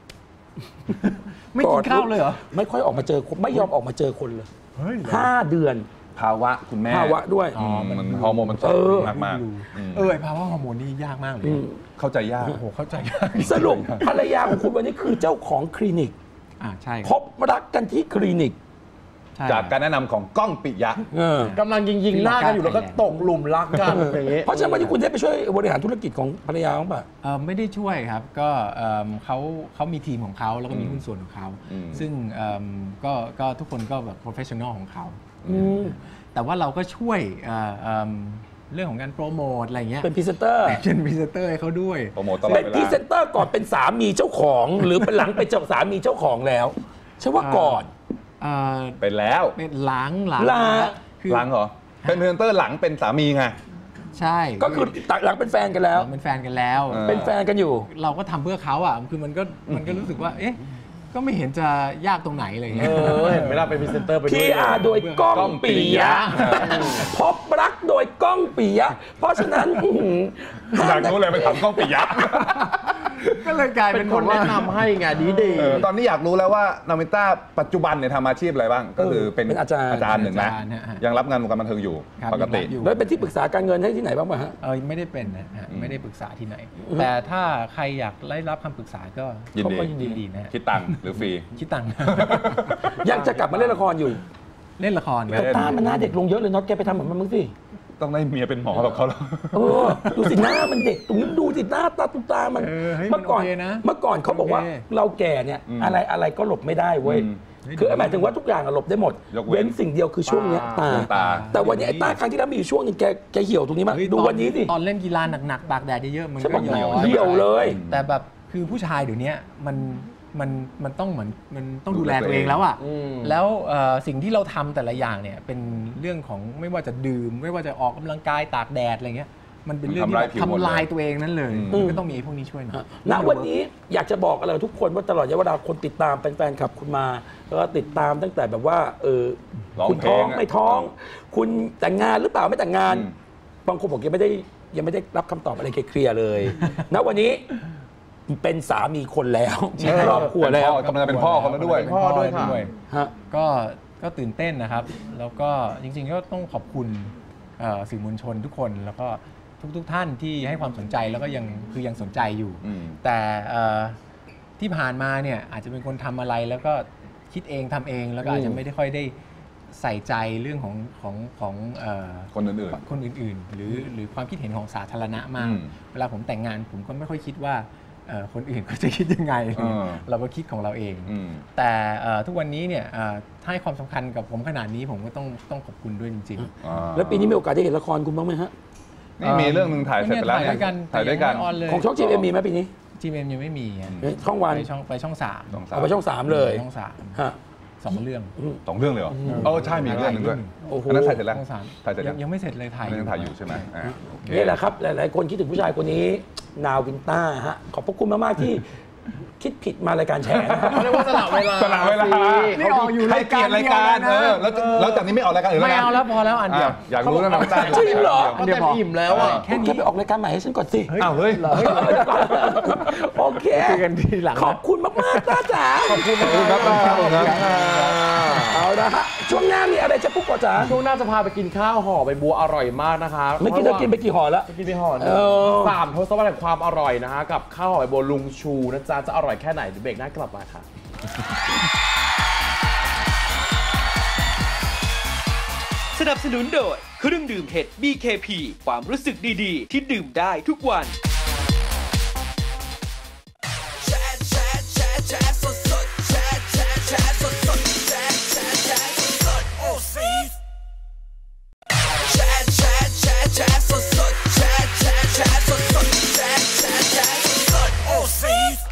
Speaker 6: ไม่กินข้าวเลยเหรอ
Speaker 3: ไม่ค่อยออกมาเจอคนไม่ยอมออกมาเจอคนเลย
Speaker 6: เฮ้ย
Speaker 3: ห้าเดือน
Speaker 4: ภาวะคุณแม่
Speaker 3: ภาวะด้วย
Speaker 4: อ๋อมันฮอร์โมนมันสู
Speaker 3: เออ
Speaker 4: งมากๆอืม
Speaker 6: เออไอภาวะฮอร์โมนนี่ยากมากเลย
Speaker 3: อืม
Speaker 4: เข้าใจยาก
Speaker 6: โอ้โหเข้าใจยาก
Speaker 3: สรุปภรรยาของคุณวันนี้คือเจ้าของคลินิก
Speaker 6: อ่าใช่
Speaker 3: พบรักกันที่คลินิก
Speaker 6: ใช่
Speaker 4: จากการแนะนำของก้องปิยะ
Speaker 5: กำลังยิงยิงๆหน้ากันอยู่แล้วก็ตกหลุมรักกันอย่างเงี้ย
Speaker 3: เพราะฉะนั้นวันนี้คุณได้ไปช่วยบริหารธุรกิจของภรรยาของป่ะ
Speaker 6: เอ่อไม่ได้ช่วยครับก็เอิ่มเขาเขามีทีมของเขาแล้วก็มีหุ้นส่วนของเขา
Speaker 4: อืม
Speaker 6: ซึ่งเอิ่มก็ก็ทุกคนก็แบบ professional ของเขา
Speaker 3: อืม
Speaker 6: แต่ว่าเราก็ช่วยเอ่อเอิ่มเรื่องของการโปรโมทอะไรเงี้ย
Speaker 3: เป็นพรีเซนเตอร์
Speaker 6: เป็นพรีเซนเตอร์ให้เขาด้วย
Speaker 4: โปรโมทตลอด
Speaker 3: เป็น
Speaker 4: เว
Speaker 3: พรี
Speaker 4: ลา
Speaker 3: เซนเตอร์ก่อนเป็นสามีเจ้าของ หรือเป็นหลังเป็นเจ้าสามีเจ้าของแล้วใช่ว่าก่อน
Speaker 6: เอ่อ
Speaker 4: เป็นแล้ว
Speaker 6: เป็นหลังหลัง
Speaker 3: หลัง
Speaker 6: คือ
Speaker 4: หลังเหรอ เป็นพรีเซนเตอร์หลังเป็นสามีไง
Speaker 6: ใช่
Speaker 3: ก็คือตักหลังเป็นแฟนกันแล้ว
Speaker 6: หลังเป็นแฟนกันแล้ว
Speaker 4: เออ
Speaker 3: เป็นแฟนกันอยู่
Speaker 6: เราก็ทำเพื่อเขาอ่ะคือมันก็มันก็รู้สึกว่าเอ๊ะก็ไม่เห็นจะยากตรงไหนเลย
Speaker 5: เอ
Speaker 6: เงี้ย
Speaker 5: อเห็นไหมล่ะเป็นพรีเซนเตอร์ไปด้วย
Speaker 3: พี อาร์ โดยก้อง
Speaker 4: ก้องปิ
Speaker 3: ปิ
Speaker 4: ยะ
Speaker 3: ยะพบรักโดยก้องปิยะ เพราะฉะนั้นอื้อหือ
Speaker 4: อยากรู้เลยไปถามก้องปิยะ
Speaker 6: ก็เลยกลาย
Speaker 5: เป็
Speaker 6: เป็น น
Speaker 5: คน
Speaker 6: ว่า
Speaker 5: แนะนำให้ไงดีดี
Speaker 4: เออตอนนี้อยากรู้แล้วว่านาวินต้าปัจจุบันเนี่ยทำอาชีพอะไรบ้าง ก็คือเป็น
Speaker 3: เป็นอาจารย์
Speaker 4: อาจารย์หนึ่งนะ
Speaker 6: อาจารย์ฮะ
Speaker 4: ยังรับงานวงการบันเทิงอยู่
Speaker 6: ครับ
Speaker 4: ปกติ
Speaker 6: ยังรับอยู่
Speaker 3: แล้วเป็นที่ปรึกษาการเงินให้ที่ไหนบ้างป่ะฮะ
Speaker 6: เออไม่ได้เป็นนะฮะไม่ได้ปรึกษาที่ไหน แต่ถ้าใครอยากได้รับคำปรึกษาก็
Speaker 4: ยินดี
Speaker 6: เขาก็ยินดีนะฮะ
Speaker 4: คิดตังค์หรือฟรี
Speaker 6: คิดตังค์
Speaker 3: ยังจะกลับมาเล่นละครอยู่
Speaker 6: เล่นละคร
Speaker 4: เล่
Speaker 3: แต่ต้ามันหน้าเด็กลงเยอะเลยน็อตแกไปทำเหมือนมันมึงสิ
Speaker 4: ต้องได้เมียเป็นหมอแบบเขาแล้ว
Speaker 3: เออดูสิหน้ามันเด็กตรงนี้ดูสิหน้าตาตุตามัน
Speaker 6: เออเฮ้ย
Speaker 3: เมื่อก่อน
Speaker 6: มันโอเคนะ
Speaker 3: เมื่อก่อนเขาบอกว่า
Speaker 6: โอเค
Speaker 3: เราแก่เนี่ย
Speaker 4: อืม
Speaker 3: อะไรอะไรก็หลบไม่ได้เว้ย
Speaker 4: อืม
Speaker 3: คือหมายถึงว่าทุกอย่างอะหลบได้หมด
Speaker 4: ยกเว้น
Speaker 3: เว้นสิ่งเดียวคือช่วงเนี้ยตา
Speaker 4: ตา
Speaker 3: แต่วันนี้ไอ้ตาครั้งที่แล้วมีอยู่ช่วงหนึงแกแกเหี่ยวตรงนี้มั้ย
Speaker 6: เฮ้ย
Speaker 3: ดู
Speaker 6: ตอ
Speaker 3: วันนี้สิ
Speaker 6: ตอนเล่นกีฬาหนักๆตากแดดเยอะๆมัน
Speaker 3: ใช่
Speaker 6: ก็
Speaker 3: ปะ
Speaker 6: ย้อย
Speaker 3: เหี่ยวเลย
Speaker 6: แต่แบบคือผู้ชายเดี๋ยวนี้มันมันมันต้องเหมือนมันต้องดูแลตัวเองแล้วอ่ะ
Speaker 5: อืม
Speaker 6: แล้วเอ่อสิ่งที่เราทำแต่ละอย่างเนี่ยเป็นเรื่องของไม่ว่าจะดื่ม ไม่ว่าจะออกกำลังกายตากแดดอะไรเงี้ยมันเป็นเรื่องที่แบบ
Speaker 4: ทำลายผิวหมดเลย
Speaker 6: ทำลายตัวเองนั่นเลย
Speaker 4: อืม
Speaker 6: ก็ต้องมีไอ้พวกนี้ช่วยหน่อย
Speaker 3: ณวันนี้อยากจะบอกอะไรทุกคนว่าตลอดระยะเวลาคนติดตามเป็นแฟนคลับคุณมาแล้วก็ติดตามตั้งแต่แบบว่าเออ
Speaker 4: ร้อง
Speaker 3: คุณ
Speaker 4: เพล
Speaker 3: ท้อง
Speaker 4: งอะ
Speaker 3: ไม่ท้อง คุณแต่งงานหรือเปล่าไม่แต่งงาน
Speaker 4: อืม
Speaker 3: บางคนบอกยังไม่ได้ยังไม่ได้รับคำตอบอะไรเคลียร์เลย ณวันนี้เป็นสามีคนแล้วมีครอบครัวแล้ว
Speaker 4: กำลังจะเป็นพ่อคนแล้วด้วย
Speaker 5: พ่อด้วยค่ะ
Speaker 3: ฮะ
Speaker 6: ก็ก็ตื่นเต้นนะครับ แล้วก็จริงๆก็ต้องขอบคุณเอ่อสื่อมวลชนทุกคนแล้วก็ทุกๆทท่านที่ให้ความสนใจแล้วก็ยังคือยังสนใจอยู่
Speaker 4: อืม
Speaker 6: แต่เอ่อที่ผ่านมาเนี่ยอาจจะเป็นคนทำอะไรแล้วก็คิดเองทำเองแล้วก็อาจจะไม่ได้ค่อยได้ใส่ใจเรื่องของของของเอ่อ
Speaker 4: คนอื่น
Speaker 6: คนอื่นๆ หรือหรือความคิดเห็นของสาธารณะมาก
Speaker 4: อืม
Speaker 6: เวลาผมแต่งงานผมก็ไม่ค่อยคิดว่าเอ่อคนอื่นเขาจะคิดยังไง
Speaker 4: เออ
Speaker 6: เราก็คิดของเราเอง
Speaker 4: อืม
Speaker 6: แต่เอ่อทุกวันนี้เนี่ยเอ่อถ้าให้ความสำคัญกับผมขนาดนี้ผมก็ต้องต้องขอบคุณด้วยจริง
Speaker 4: อ่า
Speaker 3: แล้วปีนี้มีโอกาสได้เห็นละครคุณบ้างไหมฮะ
Speaker 4: นี่มีเรื่องหนึ่งถ่ายเสร็จไปแล้ว
Speaker 6: ถ่ายด้วยกัน
Speaker 4: ถ่ายด้วยกัน
Speaker 6: ออนเลย
Speaker 3: ของช่องจีเอ็มมีไหมปีนี้
Speaker 6: จีเอ็มยังไม่มีอะ
Speaker 3: เฮ้ยช่องวัน
Speaker 6: ไปช่องไปช่องสาม
Speaker 4: สองสาม
Speaker 3: เอาไปช่องสามเลย
Speaker 6: ช่องสาม
Speaker 3: ฮะ
Speaker 6: สองเรื่อง
Speaker 4: สองเรื่องเลยเหรอเออใช่มีอีกเรื่องหนึงด้วย
Speaker 3: โอ้โห
Speaker 4: อันนั้นถ่ายเสร็จแล้ว
Speaker 6: ช่องสาม
Speaker 4: ถ่ายเสร็จ
Speaker 6: ยั
Speaker 4: แล้ว
Speaker 6: งยังไม่เสร็จเลยถ่าย
Speaker 4: อันนั้นยังถ่ายอยู่ใช่ไหมอ่าโอเค
Speaker 3: นี่แหละครับ หลาย ๆ คนคิดถึงผู้ชายคนนี้ นาววินต้าฮะ ขอบพระคุณมาก ๆ ที่คิดผิดมารายการแฉนะครับ
Speaker 5: เขาเรียกว่าสละเวลา
Speaker 4: สละเวลา
Speaker 5: เขาออกอยู่
Speaker 4: ให้เกียรติรายการเออแล้วจะแล้วจากนี้ไม่ออกรายการอื่น
Speaker 6: ไม่
Speaker 4: แล้วนะ
Speaker 6: เอาแล้วพอแล้วอันเดียว
Speaker 4: อ่ะอยากรู้แล้วนะว่า
Speaker 3: จริงเหรอ
Speaker 5: ก็เต็มอิ่มแล้วอ่ะ
Speaker 3: แค่นี้ไปออกรายการใหม่ให้ฉันก่อนสิ
Speaker 4: อ้าวเฮ้ย
Speaker 3: โอเค
Speaker 6: คุยกันทีหลังนะ
Speaker 3: ขอบคุณมาก ๆ ต้าจ๋า
Speaker 5: ขอบคุณ
Speaker 4: ขอบคุณครับขอบคุณครับ
Speaker 3: เอาละฮะ ช่วงหน้ามีอะไรจะปุ๊กกว่าจ๋า
Speaker 5: ช่วงหน้าจะพาไปกินข้าวห่อใบบัวอร่อยมากนะคะ
Speaker 3: เมื่อกี้เรากินไปกี่ห่อแล้ว
Speaker 5: จะกินไปห่อหนึ่ง
Speaker 3: เออ
Speaker 5: สามทศวรรษแห่งความอร่อยนะฮะกับข้าวห่อใบบัวลุงชูนะจ๊ะจะอร่อยแค่ไหนเดี๋ยวเบรกหน้ากลับมาค่ะ
Speaker 2: สนับสนุนโดยเครื่องดื่มเห็ด บี เค พี ความรู้สึกดีๆ ที่ดื่มได้ทุกวัน
Speaker 1: แชร์แชร์แชร์แชร์สดสดแชร์แชร์แชร์สดสดแชร์แชร์แชร์สดสดโอ้ซีแชร์แชร์แชร์แชร์สดสดแชร์แชร์แชร์สดสดแชร์แชร์แชร์สดสดโอ้ซี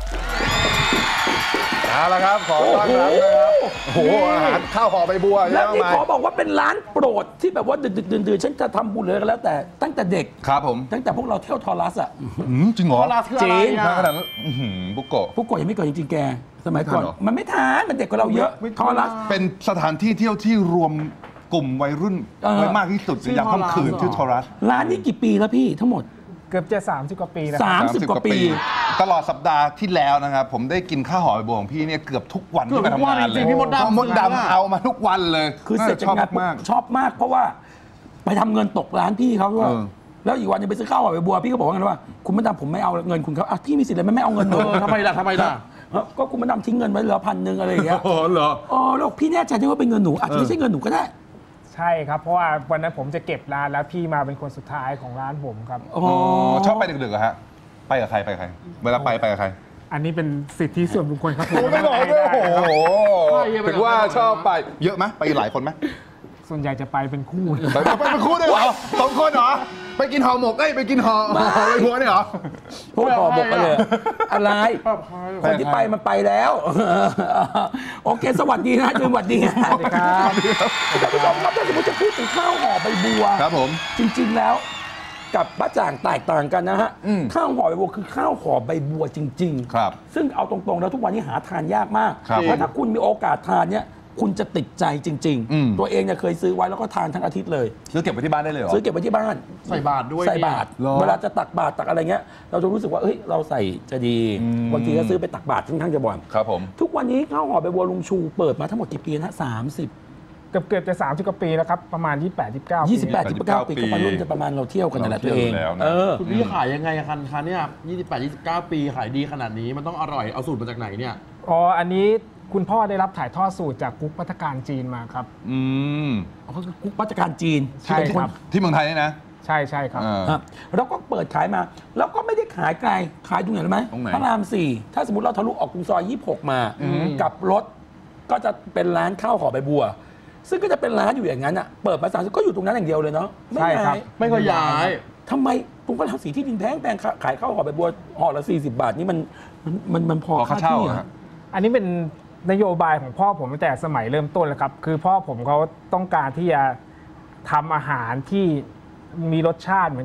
Speaker 4: เอาละครับขอต้อนรับนะครับโอ้โหอาหารข้าวห่อใบบัวเย
Speaker 3: แล้ว
Speaker 4: อะ
Speaker 3: นี่
Speaker 4: มาก
Speaker 3: ขอบอกว่าเป็นร้านโปรดที่แบบว่าดึกๆดื่นๆฉันจะทำบุญเลยก็แล้วแต่ตั้งแต่เด็ก
Speaker 4: ครับผม
Speaker 3: ตั้งแต่พวกเราเที่ยวทอรัสอ่ะ
Speaker 4: อืมจริงเหรอ
Speaker 5: ทอรัสคืออะไร
Speaker 3: จริง
Speaker 5: อ่ะ
Speaker 4: มาขนาดนั้นอื้อหือบุกโกะ
Speaker 3: พวกก่อนยังไม่เกิดจริงๆแก สมัยก่อน
Speaker 4: ไม่ทันเหรอ
Speaker 3: มันไม่ทานมันเด็กกว่าเราเยอะทอรัส
Speaker 4: เป็นสถานที่เที่ยวที่รวมกลุ่มวัยรุ่น
Speaker 3: เออ
Speaker 4: ไว้มากที่สุดในยามค่ำคืน
Speaker 5: ชื่
Speaker 4: ชื่
Speaker 5: อ
Speaker 4: อ
Speaker 5: ท
Speaker 4: ท
Speaker 5: อ
Speaker 4: อ
Speaker 5: รั
Speaker 4: รั
Speaker 5: ส
Speaker 4: ส
Speaker 3: ร้านนี้กี่ปีแล้วพี่ทั้งหมด
Speaker 7: เกือบจะสามสิบกว่าปีแล้วครับ
Speaker 3: สามสิบกว่าปี
Speaker 4: ตลอดสัปดาห์ที่แล้วนะครับ ผมได้กินข้าวห่อใบบัวของพี่เนี่ยเกือบทุกวันที่ไปทำงานเลย
Speaker 5: เกือบทุกวันจริงๆพี่มดดำ
Speaker 4: เพราะมดดำเอามาทุกวันเลย
Speaker 3: คือเสร็จจากงาน
Speaker 4: ชอบมาก
Speaker 3: ชอบมาก เพราะว่าไปทำเงินตกร้านพี่เขาด้วย
Speaker 4: เออ
Speaker 3: แล้วอีกวันหนึงไปซื้อข้าวห่อใบบัวพี่ก็บอกว่าไงรู้ว่าคุณมดดำผมไม่เอาเงินคุณเขาอ่ะพี่มีสิทธิ์อะไรไม่เอาเงินหนู
Speaker 5: เออทำไมล่ะทำไมล่ะ
Speaker 3: เอ้าก็คุณมดดำทิ้งเงินไว้เหลือพันหนึ่งอะไรอย่างเงี้ย
Speaker 4: โอ้โหเหรอ
Speaker 3: อ๋อแล้วพี่แน่ใจได้ว่าเป็นเงินหนูอาจจะไม่ใช่เงินหนูก็ได้
Speaker 7: ใช่ครับ เพราะว่าวันนั้นผมจะเก็บร้านแล้วพี่มาเป็นคนสุดท้ายของร้านผมครับ
Speaker 3: อ๋อ
Speaker 4: อ๋อชอบไปดึกๆเหรอฮะไปกับใครไปกับใคร เวลาไปไปกับใคร
Speaker 7: อันนี้เป็นสิทธิส่วนบุคคลครับผม
Speaker 4: โอ้ไม่บอกด้วยโอ้โห
Speaker 5: ใช่ยังไม่
Speaker 4: ถึงว่าชอบไปเยอะไหมไปหลายคนไหม
Speaker 7: ส่วนใหญ่จะไปเป็นคู่
Speaker 4: ไปไปไปเป็นคู่ด้วยเหรอสองคนเหรอไปกินห่อหมกเอ้ยไปกินห่อห่อใบบัวเนี่ยเหรอ
Speaker 3: พวกพอบอกกันเลย อะไร คนที่ไปมันไปแล้ว โอเค สวัสดีนะดื่มสวัสดีครับ
Speaker 7: สวัสดีครับ
Speaker 3: ท่านผู้ชมครับถ้าสมมติจะพูดถึงข้าวห่อใบบัว
Speaker 4: ครับผม
Speaker 3: จริง ๆ แล้วกับบ้าจ่างแตกต่างกันนะฮะ
Speaker 4: อืม
Speaker 3: ข้าวห่อใบบัวคือข้าวห่อใบบัวจริง
Speaker 4: ครับ
Speaker 3: ซึ่งเอาตรงๆแล้วทุกวันนี้หาทานยากมาก
Speaker 4: ครับ
Speaker 3: เพราะถ้าคุณมีโอกาสทานเนี่ยคุณจะติดใจจริง
Speaker 4: อืม
Speaker 3: ๆ ตัวเองเนี่ยเคยซื้อไว้แล้วก็ทานทั้งอาทิตย์เลย
Speaker 4: ซื้อเก็บไว้ที่บ้านได้เลยเหรอ
Speaker 3: ซื้อเก็บไว้ที่บ้าน
Speaker 5: ใส่บาตรด้วย
Speaker 3: ใส่บาตร
Speaker 4: เหรอ
Speaker 3: เวลาจะตักบาตรตักอะไรเงี้ย เราจะรู้สึกว่าเอ้ยเราใส่จะดี
Speaker 4: อืม
Speaker 3: บางทีก็ซื้อไปตักบาตรค่อนข้างจะบ่อย
Speaker 4: ครับผม
Speaker 3: ทุกวันนี้ข้าวห่อใบบัวลุงชูเปิดมาทั้งหมดกี่ปีนะสามสิบ
Speaker 7: เกือบเกือบจะสามสิบกว่าปีแล้วครับ ประมาณยี่สิบแปด ยี่สิบเก้าปี
Speaker 3: ยี่สิบแปด ยี่สิบเก้าปี
Speaker 4: ปี
Speaker 3: ก็มารุ่นจะประมาณเราเที่ยวกันนั่นแหละ
Speaker 4: เรา
Speaker 3: ตัวเอง
Speaker 4: เที่ยวอยู่แล้วนะ
Speaker 3: เออ
Speaker 5: คุณพี่ขายยังไงอะคันคันเนี่ยยี่สิบแปด ยี่สิบเก้า ปีขายดีขนาดนี้มันต้องอร่อยเอาสูตรมาจากไหนเนี่ย
Speaker 7: อ๋อ อันนี้คุณพ่อได้รับถ่ายทอดสูตรจากกุ๊กพัฒการจีนมาครับ
Speaker 4: อืม
Speaker 3: เขาคือกุ๊กพัฒการจีน
Speaker 7: ใช่ครับ
Speaker 4: ที่เมืองไทยนี่นะ
Speaker 7: ใช่ใช่ครับ
Speaker 4: อ่า
Speaker 3: ครับแล้วก็เปิดขายมา แล้วก็ไม่ได้ขายไกลขายตรงไหนรู้ไหม
Speaker 4: ตรงไหน
Speaker 3: พระรามสี่ถ้าสมมติเราทะลุออกกรุงซอยยี่สิบหกมากับรถก็จะเป็นร้านข้าวห่อใบบัว ซึ่งก็จะเป็นร้านอยู่อย่างนั้นอ่ะเปิดมาสามสิบก็อยู่ตรงนั้นอย่างเดียวเลยเนาะไม่
Speaker 7: ใช่ครับ
Speaker 3: ย้าย
Speaker 5: ไม่เคยย้าย
Speaker 3: ทำไมตรงพระรามสี่ที่ดินแพงแพงขายข้าวห่อใบบัวห่อละสี่สิบบาทนี่มันมันมันมันพอ
Speaker 4: พอค่าเช่า
Speaker 3: ที่
Speaker 4: เหรอ
Speaker 3: อะ
Speaker 4: ฮะ
Speaker 7: อันนี้เป็นนโยบายของพ่อผมตั้งแต่สมัยเริ่มต้นแล้วครับ คือพ่อผมเขาต้องการที่จะทำอาหารที่มีรสชาติเหมือนกับ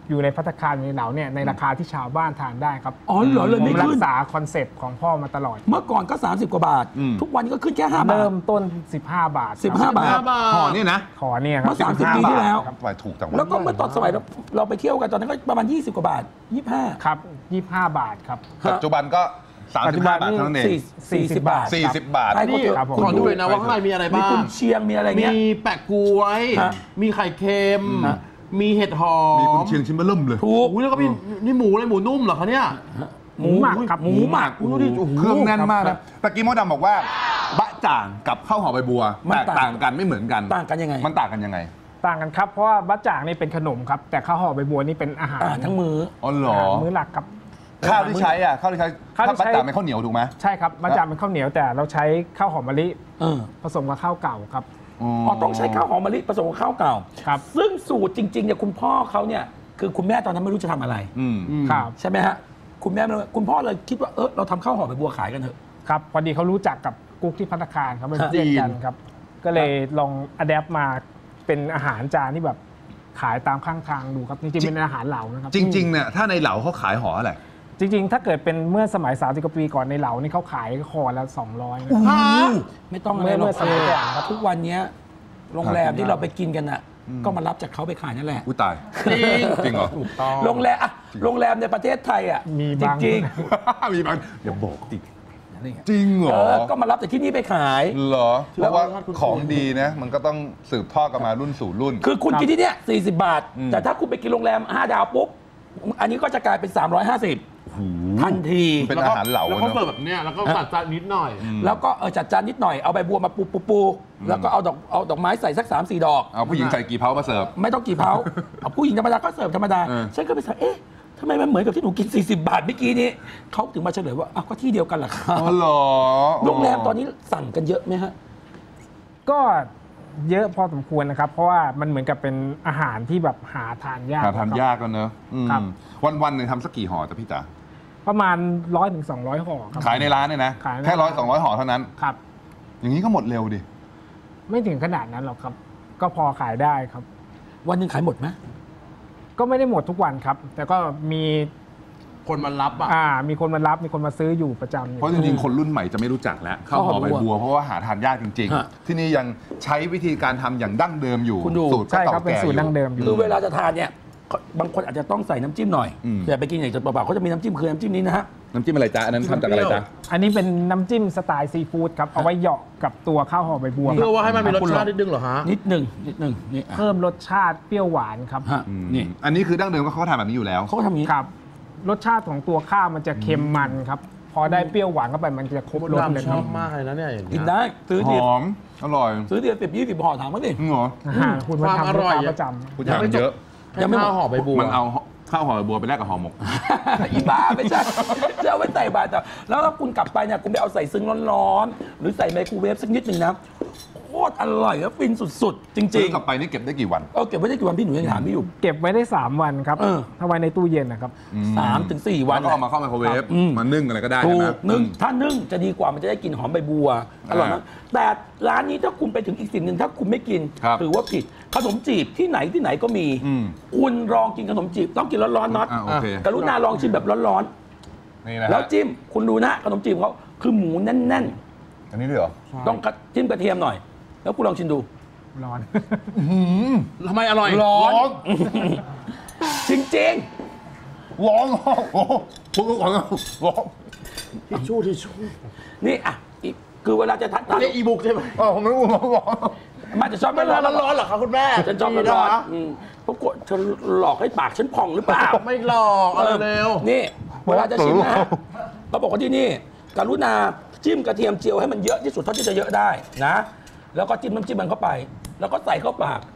Speaker 7: อยู่ในภัตตาคารในเหลาเนี่ยในราคาที่ชาวบ้านทานได้ครับ
Speaker 3: อ๋อเหรอเลย
Speaker 7: ผ
Speaker 3: ไม่
Speaker 7: มรั
Speaker 3: ขึ้
Speaker 7: ก
Speaker 3: น
Speaker 7: ษาคอนเซปต์ของพ่อมาตลอด
Speaker 3: เมื่อก่อนก็ สามสิบ กว่าบาท
Speaker 4: อืม
Speaker 3: ทุกวันนี้ก็ขึ้นแค่ห้าบาท
Speaker 7: เริ่มต้น สิบห้า บาท
Speaker 3: สิบห้า บาท
Speaker 5: บาท
Speaker 4: ห่อนี่นะ
Speaker 7: ขอเนี่ยครั
Speaker 3: เมื่อสามสิบปีที่แล้ว
Speaker 4: ทำไมถูกจังวะ
Speaker 3: แล้วก็เมื่อตอนสมัยเราเราไปเที่ยวกันตอนนั้นก็ประมาณยี่สิบกว่าบาทยี่สิบห้า
Speaker 7: ครับยี่สิบห้า บาทครับ
Speaker 4: ปัจจุบันก็สาม
Speaker 7: ปัจ
Speaker 4: สิ
Speaker 7: จุ
Speaker 4: บ
Speaker 7: บั
Speaker 4: ห้าน บาท
Speaker 7: นี่
Speaker 4: เท่านั้นเอง
Speaker 3: สี่สี่สิบบาท
Speaker 4: สี่สิบบาท
Speaker 3: ใช่
Speaker 5: นี่
Speaker 7: ครับผม
Speaker 5: ขอดูเลยนะว่าข้างในมีอะไร
Speaker 3: มี
Speaker 5: บ้า
Speaker 3: กุ
Speaker 5: ง
Speaker 3: นเชียงมีอะไรเงี้ย
Speaker 5: มีแปะกล้วย
Speaker 3: ฮะ
Speaker 5: มีไข่เค็ม
Speaker 3: ฮะ
Speaker 5: มีเห็ดหอม
Speaker 4: มีกุนเชียงชิ้นเบอร์เริ่มเลย
Speaker 3: ถูก
Speaker 5: อุ้ยแล้วก็มีนี่หมูอะไรหมูนุ่มเหรอคะเนี่ย
Speaker 7: หมูหมักครับ
Speaker 3: หมูหมัก
Speaker 5: อุ้ยดูดิโอ้โห
Speaker 4: เครื่องแน่นมากนะตะกี้มดดำบอกว่าบะจ่างกับข้าวหอมใบบัว
Speaker 3: มัน
Speaker 4: แตก
Speaker 3: ต่าง
Speaker 4: ต่างกันไม่เหมือนกัน
Speaker 3: ต่างกันยังไง
Speaker 4: มันต่างกันยังไง
Speaker 7: ต่างกันครับ เพราะว่าบัจจ่างนี่เป็นขนมครับ แต่ข้าวห่อใบบัวนี่เป็นอาหาร
Speaker 3: อ่าทั้งมือ
Speaker 4: อ๋อเหรอ
Speaker 7: อาหารมื้อหลักครับ
Speaker 4: ข้าวที่ใช้อ่ะข้าวที่ใช้
Speaker 7: ข้าวที่
Speaker 4: ถ้าบะ
Speaker 7: ใช้
Speaker 4: จ่างเป็นข้าวเหนียวถูกไหม
Speaker 7: ใช่ครับบัจจ่างเป็นข้าวเหนียวแต่เราใช้ข้าวหอมมะลิ
Speaker 3: เออ
Speaker 7: ผสมกับข้าวเก่าครับ
Speaker 3: อ๋อต้องใช้ข้าวหอมมะลิผสมกับข้าวเก่า
Speaker 7: ครับ
Speaker 3: ซึ่งสูตรจริงๆเนี่ยคุณพ่อเขาเนี่ยคือคุณแม่ตอนนั้นไม่รู้จะทำอะไร
Speaker 4: อืม
Speaker 7: ครับ
Speaker 3: ใช่ไหมฮะคุณแม่ไม่รู้คุณพ่อเลยคิดว่าเออเราทำข้าวหอมใบบัวขายกันเถอะ
Speaker 7: ครับพอดีเขารู้จักกับกุ๊กที่ภัตตาคารเขาเป็น
Speaker 3: ฮะ
Speaker 7: เพื่อนกันครับ ก็เลยลองอัดแอปมาเป็นอาหารจานที่แบบขายตามข้างทางดูครับ จริงๆเป็นอาหารเหลานะครับ
Speaker 4: จริงๆเนี่ยถ้าในเหลาเขาขายห่ออะไร
Speaker 7: จริงๆ ถ้าเกิดเป็นเมื่อสมัยสามสิบกว่าปีก่อนในเหลานี่เขาขายห่อละสองร้อยนะ
Speaker 5: ฮะ
Speaker 3: ไม่ต้องอะไร
Speaker 7: เมื่อ
Speaker 3: หร
Speaker 7: เมื่
Speaker 3: อก
Speaker 7: อสมัยก่อนครับ
Speaker 3: ทุกวันเนี้ยโรงแรมที่เราไปกินกันน่ะก็มารับจากเขาไปขายนั่นแหละ
Speaker 4: อุ้ยตาย
Speaker 5: จริง
Speaker 4: จริงเหรอ
Speaker 3: โรงแรมอะโรงแรมในประเทศไทยอ่ะ
Speaker 7: มี
Speaker 3: จ
Speaker 7: บาง
Speaker 3: ริง
Speaker 4: มีบางอย่าบอกดิ
Speaker 3: ๆนี่ไง
Speaker 4: จริงเหร
Speaker 3: เอ
Speaker 4: อ
Speaker 3: อก็มารับจากที่นี่ไปขาย
Speaker 4: เหรอเพราะว่าของดีนะมันก็ต้องสืบทอดกันมารุ่นสู่รุ่น
Speaker 3: คือคุณกินที่เนี้ยสี่สิบบาท
Speaker 4: อืม
Speaker 3: แต่ถ้าคุณไปกินโรงแรมห้าดาวปุ๊บ อันนี้ก็จะกลายเป็น สามร้อยห้าสิบ ทันที
Speaker 4: เป็นอาหารเหลา
Speaker 5: แล้ว
Speaker 4: อะ
Speaker 5: ก็
Speaker 4: เน
Speaker 5: เสิร์ฟ
Speaker 4: อะ
Speaker 5: แบบเนี้ยแล้วก็ตัดจานนิดหน่อย
Speaker 3: แล้วก็เออจัดจานนิดหน่อย เอาใบบัวมาปูปูปูแล้วก็เอาดอกเอาดอกไม้ใส่สัก สามสี่ ดอก
Speaker 4: เอาผู้หญิงใส่กี่เผามาเสิร์ฟ
Speaker 3: ไม่ต้องกี่เผาเอาผู้หญิงธรรมดาก็เสิร์ฟธรรมดา
Speaker 4: เออ
Speaker 3: ฉันก็ไปสั่งเอ๊ะทำไมมันเหมือนกับที่หนูกิน สี่สิบบาทเมื่อกี้นี้เขาถึงมาเฉลยว่าอ้าวก็ที่เดียวกันเหรอครับ
Speaker 4: อ๋อเหรอ
Speaker 3: โรงแรมตอนนี้สั่งกันเยอะไหมฮะ
Speaker 7: ก็เยอะพอสมควรนะครับ เพราะว่ามันเหมือนกับเป็นอาหารที่แบบหาทานยาก
Speaker 4: หาทานยากกันเนอะอืม
Speaker 7: ครับ
Speaker 4: วันๆเนี่ยทำสักกี่ห่อจ้ะพี่จ๋า
Speaker 7: ประมาณร้อยถึงสองร้อยห่อครับ
Speaker 4: ขายในร้านเนี่ยนะ
Speaker 7: ขายใน
Speaker 4: แค่ร้อย
Speaker 7: ร้าน
Speaker 4: สองร้อยห่อเท่านั้น
Speaker 7: ครับ
Speaker 4: อย่างนี้ก็หมดเร็วดิ
Speaker 7: ไม่ถึงขนาดนั้นหรอกครับ ก็พอขายได้ครับ
Speaker 3: วันหนึ่งขายหมดไหม
Speaker 7: ก็ไม่ได้หมดทุกวันครับ แต่ก็มี
Speaker 5: คนมารับอ่ะ
Speaker 7: อ่ามีคนมารับมีคนมาซื้ออยู่ประจำอยู่
Speaker 4: เพราะจริงๆ คนรุ่นใหม่จะไม่รู้จักแล้วข้าวหอมใบบัวเพราะว่าหาทานยากจริง
Speaker 3: ฮะ
Speaker 4: ๆ ที่นี่ยังใช้วิธีการทำอย่างดั้งเดิมอยู่
Speaker 3: คุณดู
Speaker 4: สูตรก็
Speaker 7: ใช่ค
Speaker 4: เก่า
Speaker 7: รับเป็น
Speaker 4: แก่อ
Speaker 7: สูตรดั้งเดิมอยู่
Speaker 3: คือเวลาจะทานเนี่ยบางคนอาจจะต้องใส่น้ำจิ้มหน่อย
Speaker 4: อืม
Speaker 3: อย่าไปกินอย่างจะเปล่าๆเขาจะมีน้ำจิ้มคือน้ำจิ้มนี้นะฮะ
Speaker 4: น้ำจิ้มอะไรจ๊ะอันนั้นทำจากอะไรจ๊ะ
Speaker 7: อันนี้เป็นน้ำจิ้มสไตล์ซีฟู้ดครับ เอาไว้เหยาะกับตัวข้าวห่อใบบัว
Speaker 5: เพื่อว่าให้มันมีรส
Speaker 3: คุณลอง
Speaker 5: ชาตินิดนึงเหรอฮะ
Speaker 3: นิดหนึ่งนิดหนึ่งนี่อ่ะ
Speaker 7: เพิ่มรสชาติเปรี้ยวหวานครับ
Speaker 3: ฮะนี่
Speaker 4: อันนี้คือดั้งเดิมก็เขาก็ทำแบบนี้อยู่แล้ว
Speaker 3: เขาก็ทำอย่างนี้
Speaker 7: ครับ รสชาติของตัวข้าวมันจะเค็มมันครับ พอได้เปรี้ยวหวานเข้าไปมันจะครบ
Speaker 5: มด
Speaker 7: รสเลย
Speaker 5: ดำช
Speaker 7: ครั
Speaker 5: อ
Speaker 7: บบ
Speaker 5: มากเลยนะเนี่ยอย่าง
Speaker 3: กิ
Speaker 5: เงี้
Speaker 3: น
Speaker 5: ย
Speaker 3: ได้ซื้อ
Speaker 4: ห
Speaker 3: ที
Speaker 4: อม อร่อย
Speaker 3: ซื้อทีสิบยี่สิบห่อถามเขาสิ
Speaker 4: จริงเหรอ
Speaker 7: อาหารคุณมา
Speaker 5: ความ
Speaker 7: ทำ
Speaker 5: อ
Speaker 7: ลู
Speaker 5: ร่
Speaker 7: ก
Speaker 5: อย
Speaker 7: ค้า
Speaker 5: อะ
Speaker 7: ประจ
Speaker 4: คุณอย่างมันเยอะ
Speaker 3: ยังไม่หมด
Speaker 5: ข้าวห่อใบบัว
Speaker 4: มันเอาข้าวห่อใบบัวไปแลกกับห่อหมก
Speaker 3: อีบ้าไม่ใช่จะเอาไว้ใส่บาตรแต่แล้วถ้าคุณกลับไปเนี่ยคุณไปเอาใส่ซึ้งร้อนๆหรือใส่ไมโครเวฟสักนิดหนึ่งนะโคตรอร่อยแล้วฟินสุดๆ จริ
Speaker 4: ซื้
Speaker 3: ง
Speaker 4: อกลับไปนี่เก็บได้กี่วัน
Speaker 3: ๆเอาเก็บไว้ได้กี่วันพี่หนูยังถามพี่อยู่
Speaker 7: ำเก็บไว้ได้สามวันครับ
Speaker 3: เออ
Speaker 7: ถ้าไว้ในตู้เย็นนะครับ
Speaker 3: สามถึงสี่วัน
Speaker 4: แล้วก็เอามาเข้าไมโครเวฟ
Speaker 3: อืม
Speaker 4: มานึ่งอะไรก็ได้
Speaker 3: ถู
Speaker 4: ใช่ไหม
Speaker 3: กนึ่งถ้านึ่งจะดีกว่ามันจะได้กลิ่นหอมใบบัวอร่อยมาก
Speaker 4: อ่า
Speaker 3: แต่ร้านนี้ถ้าคุณไปถึงอีกสิ่งหนึ่งถ้าคุณไม่กิน
Speaker 4: ครับ
Speaker 3: ถือว่าผิดขนมจีบที่ไหนที่ไหนก็มี
Speaker 4: อืม
Speaker 3: คุณลองกินขนมจีบต้องกินร้อนๆน็อต
Speaker 4: อ่าโอเค
Speaker 3: กรุณาลองชิมแบบร้อน
Speaker 4: นี่
Speaker 3: ๆ
Speaker 4: นะ
Speaker 3: แล้ว
Speaker 4: ฮะ
Speaker 3: จิ้มคุณดูนะขนมจีบของเขาคือหมูแน่น
Speaker 4: อันนี้ด้วยเหรอ
Speaker 3: ๆ ต้องกระจิ้มกระเทียมหน่อย แล้วคุณลองชิมดู
Speaker 7: ร้อน
Speaker 5: ทำไมอร่อย
Speaker 3: ร้อน จริง
Speaker 4: ร้อนโอ้โหพูดก่อนนะร้อน
Speaker 5: ทิชชู่ทิชชู่
Speaker 3: ๆ นี่อ่ะอีกคือเวลาจะทาน
Speaker 5: เรียกอีบุ๊กใช่ไหม
Speaker 4: อ๋อผมไม่รู้ร้อนร้อน
Speaker 3: มันจะชอบ
Speaker 5: ไม่
Speaker 3: ไม่
Speaker 5: ร้
Speaker 3: ร้
Speaker 5: อ
Speaker 3: อน น
Speaker 5: ร้อนๆเหรอคะคุณแม่
Speaker 3: ฉันชอบ
Speaker 5: ดี
Speaker 3: ร้อน
Speaker 5: นะ
Speaker 3: ๆอืมเพราะกลัวเธอหลอกให้ปากฉันพองหรือเปล่า
Speaker 5: ไม่หลอกเอาเร็ว
Speaker 3: นี่เวลาจะชิมนะฮะเขาบอกว่าที่นี่กรุณาจิ้มกระเทียมเจียวให้มันเยอะที่สุดเท่าที่จะเยอะได้นะ แล้วก็จิ้มน้ำจิ้มมันเข้าไป แล้วก็ใส่เข้าปาก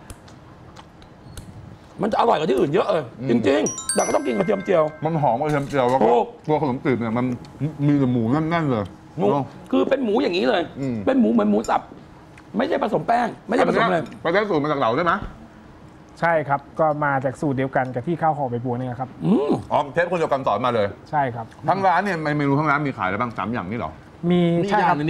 Speaker 3: มันจะอร่อยกว่าที่อื่นเยอะเออจริงๆแต่ก็ต้องกินกระเทียมเจียว
Speaker 4: มันหอมกระเทียมเจียวแล้วก็
Speaker 3: ถูก
Speaker 4: ตัวขนมจีบเนี่ยมันมีแต่หมูแน่นๆเลย
Speaker 3: หมูคือเป็นหมูอย่างนี้เลย
Speaker 4: อืม
Speaker 3: เป็นหมูเหมือนหมูสับ ไม่ใช่ผสมแป้ง ไม่ใช่ผสมอะไร
Speaker 4: ไปได้สูตรมาจากเหล่าได้ไหม
Speaker 7: ใช่ครับ ก็มาจากสูตรเดียวกันกับที่ข้าวห่อใบบัวเนี่ยครับ
Speaker 3: อืม
Speaker 4: อ๋อเชฟคนเดียวกันสอนมาเลย
Speaker 7: ใช่ครับ
Speaker 4: ทั้งร้านเนี่ยเมนูทั้งร้านมีขายอะไรบ้างสามอย่างนี่เหรอ
Speaker 7: มี
Speaker 5: มี
Speaker 7: ใช่
Speaker 5: อ
Speaker 7: ค
Speaker 5: ย่า
Speaker 7: รั
Speaker 5: ง
Speaker 7: บ
Speaker 5: นึงนี่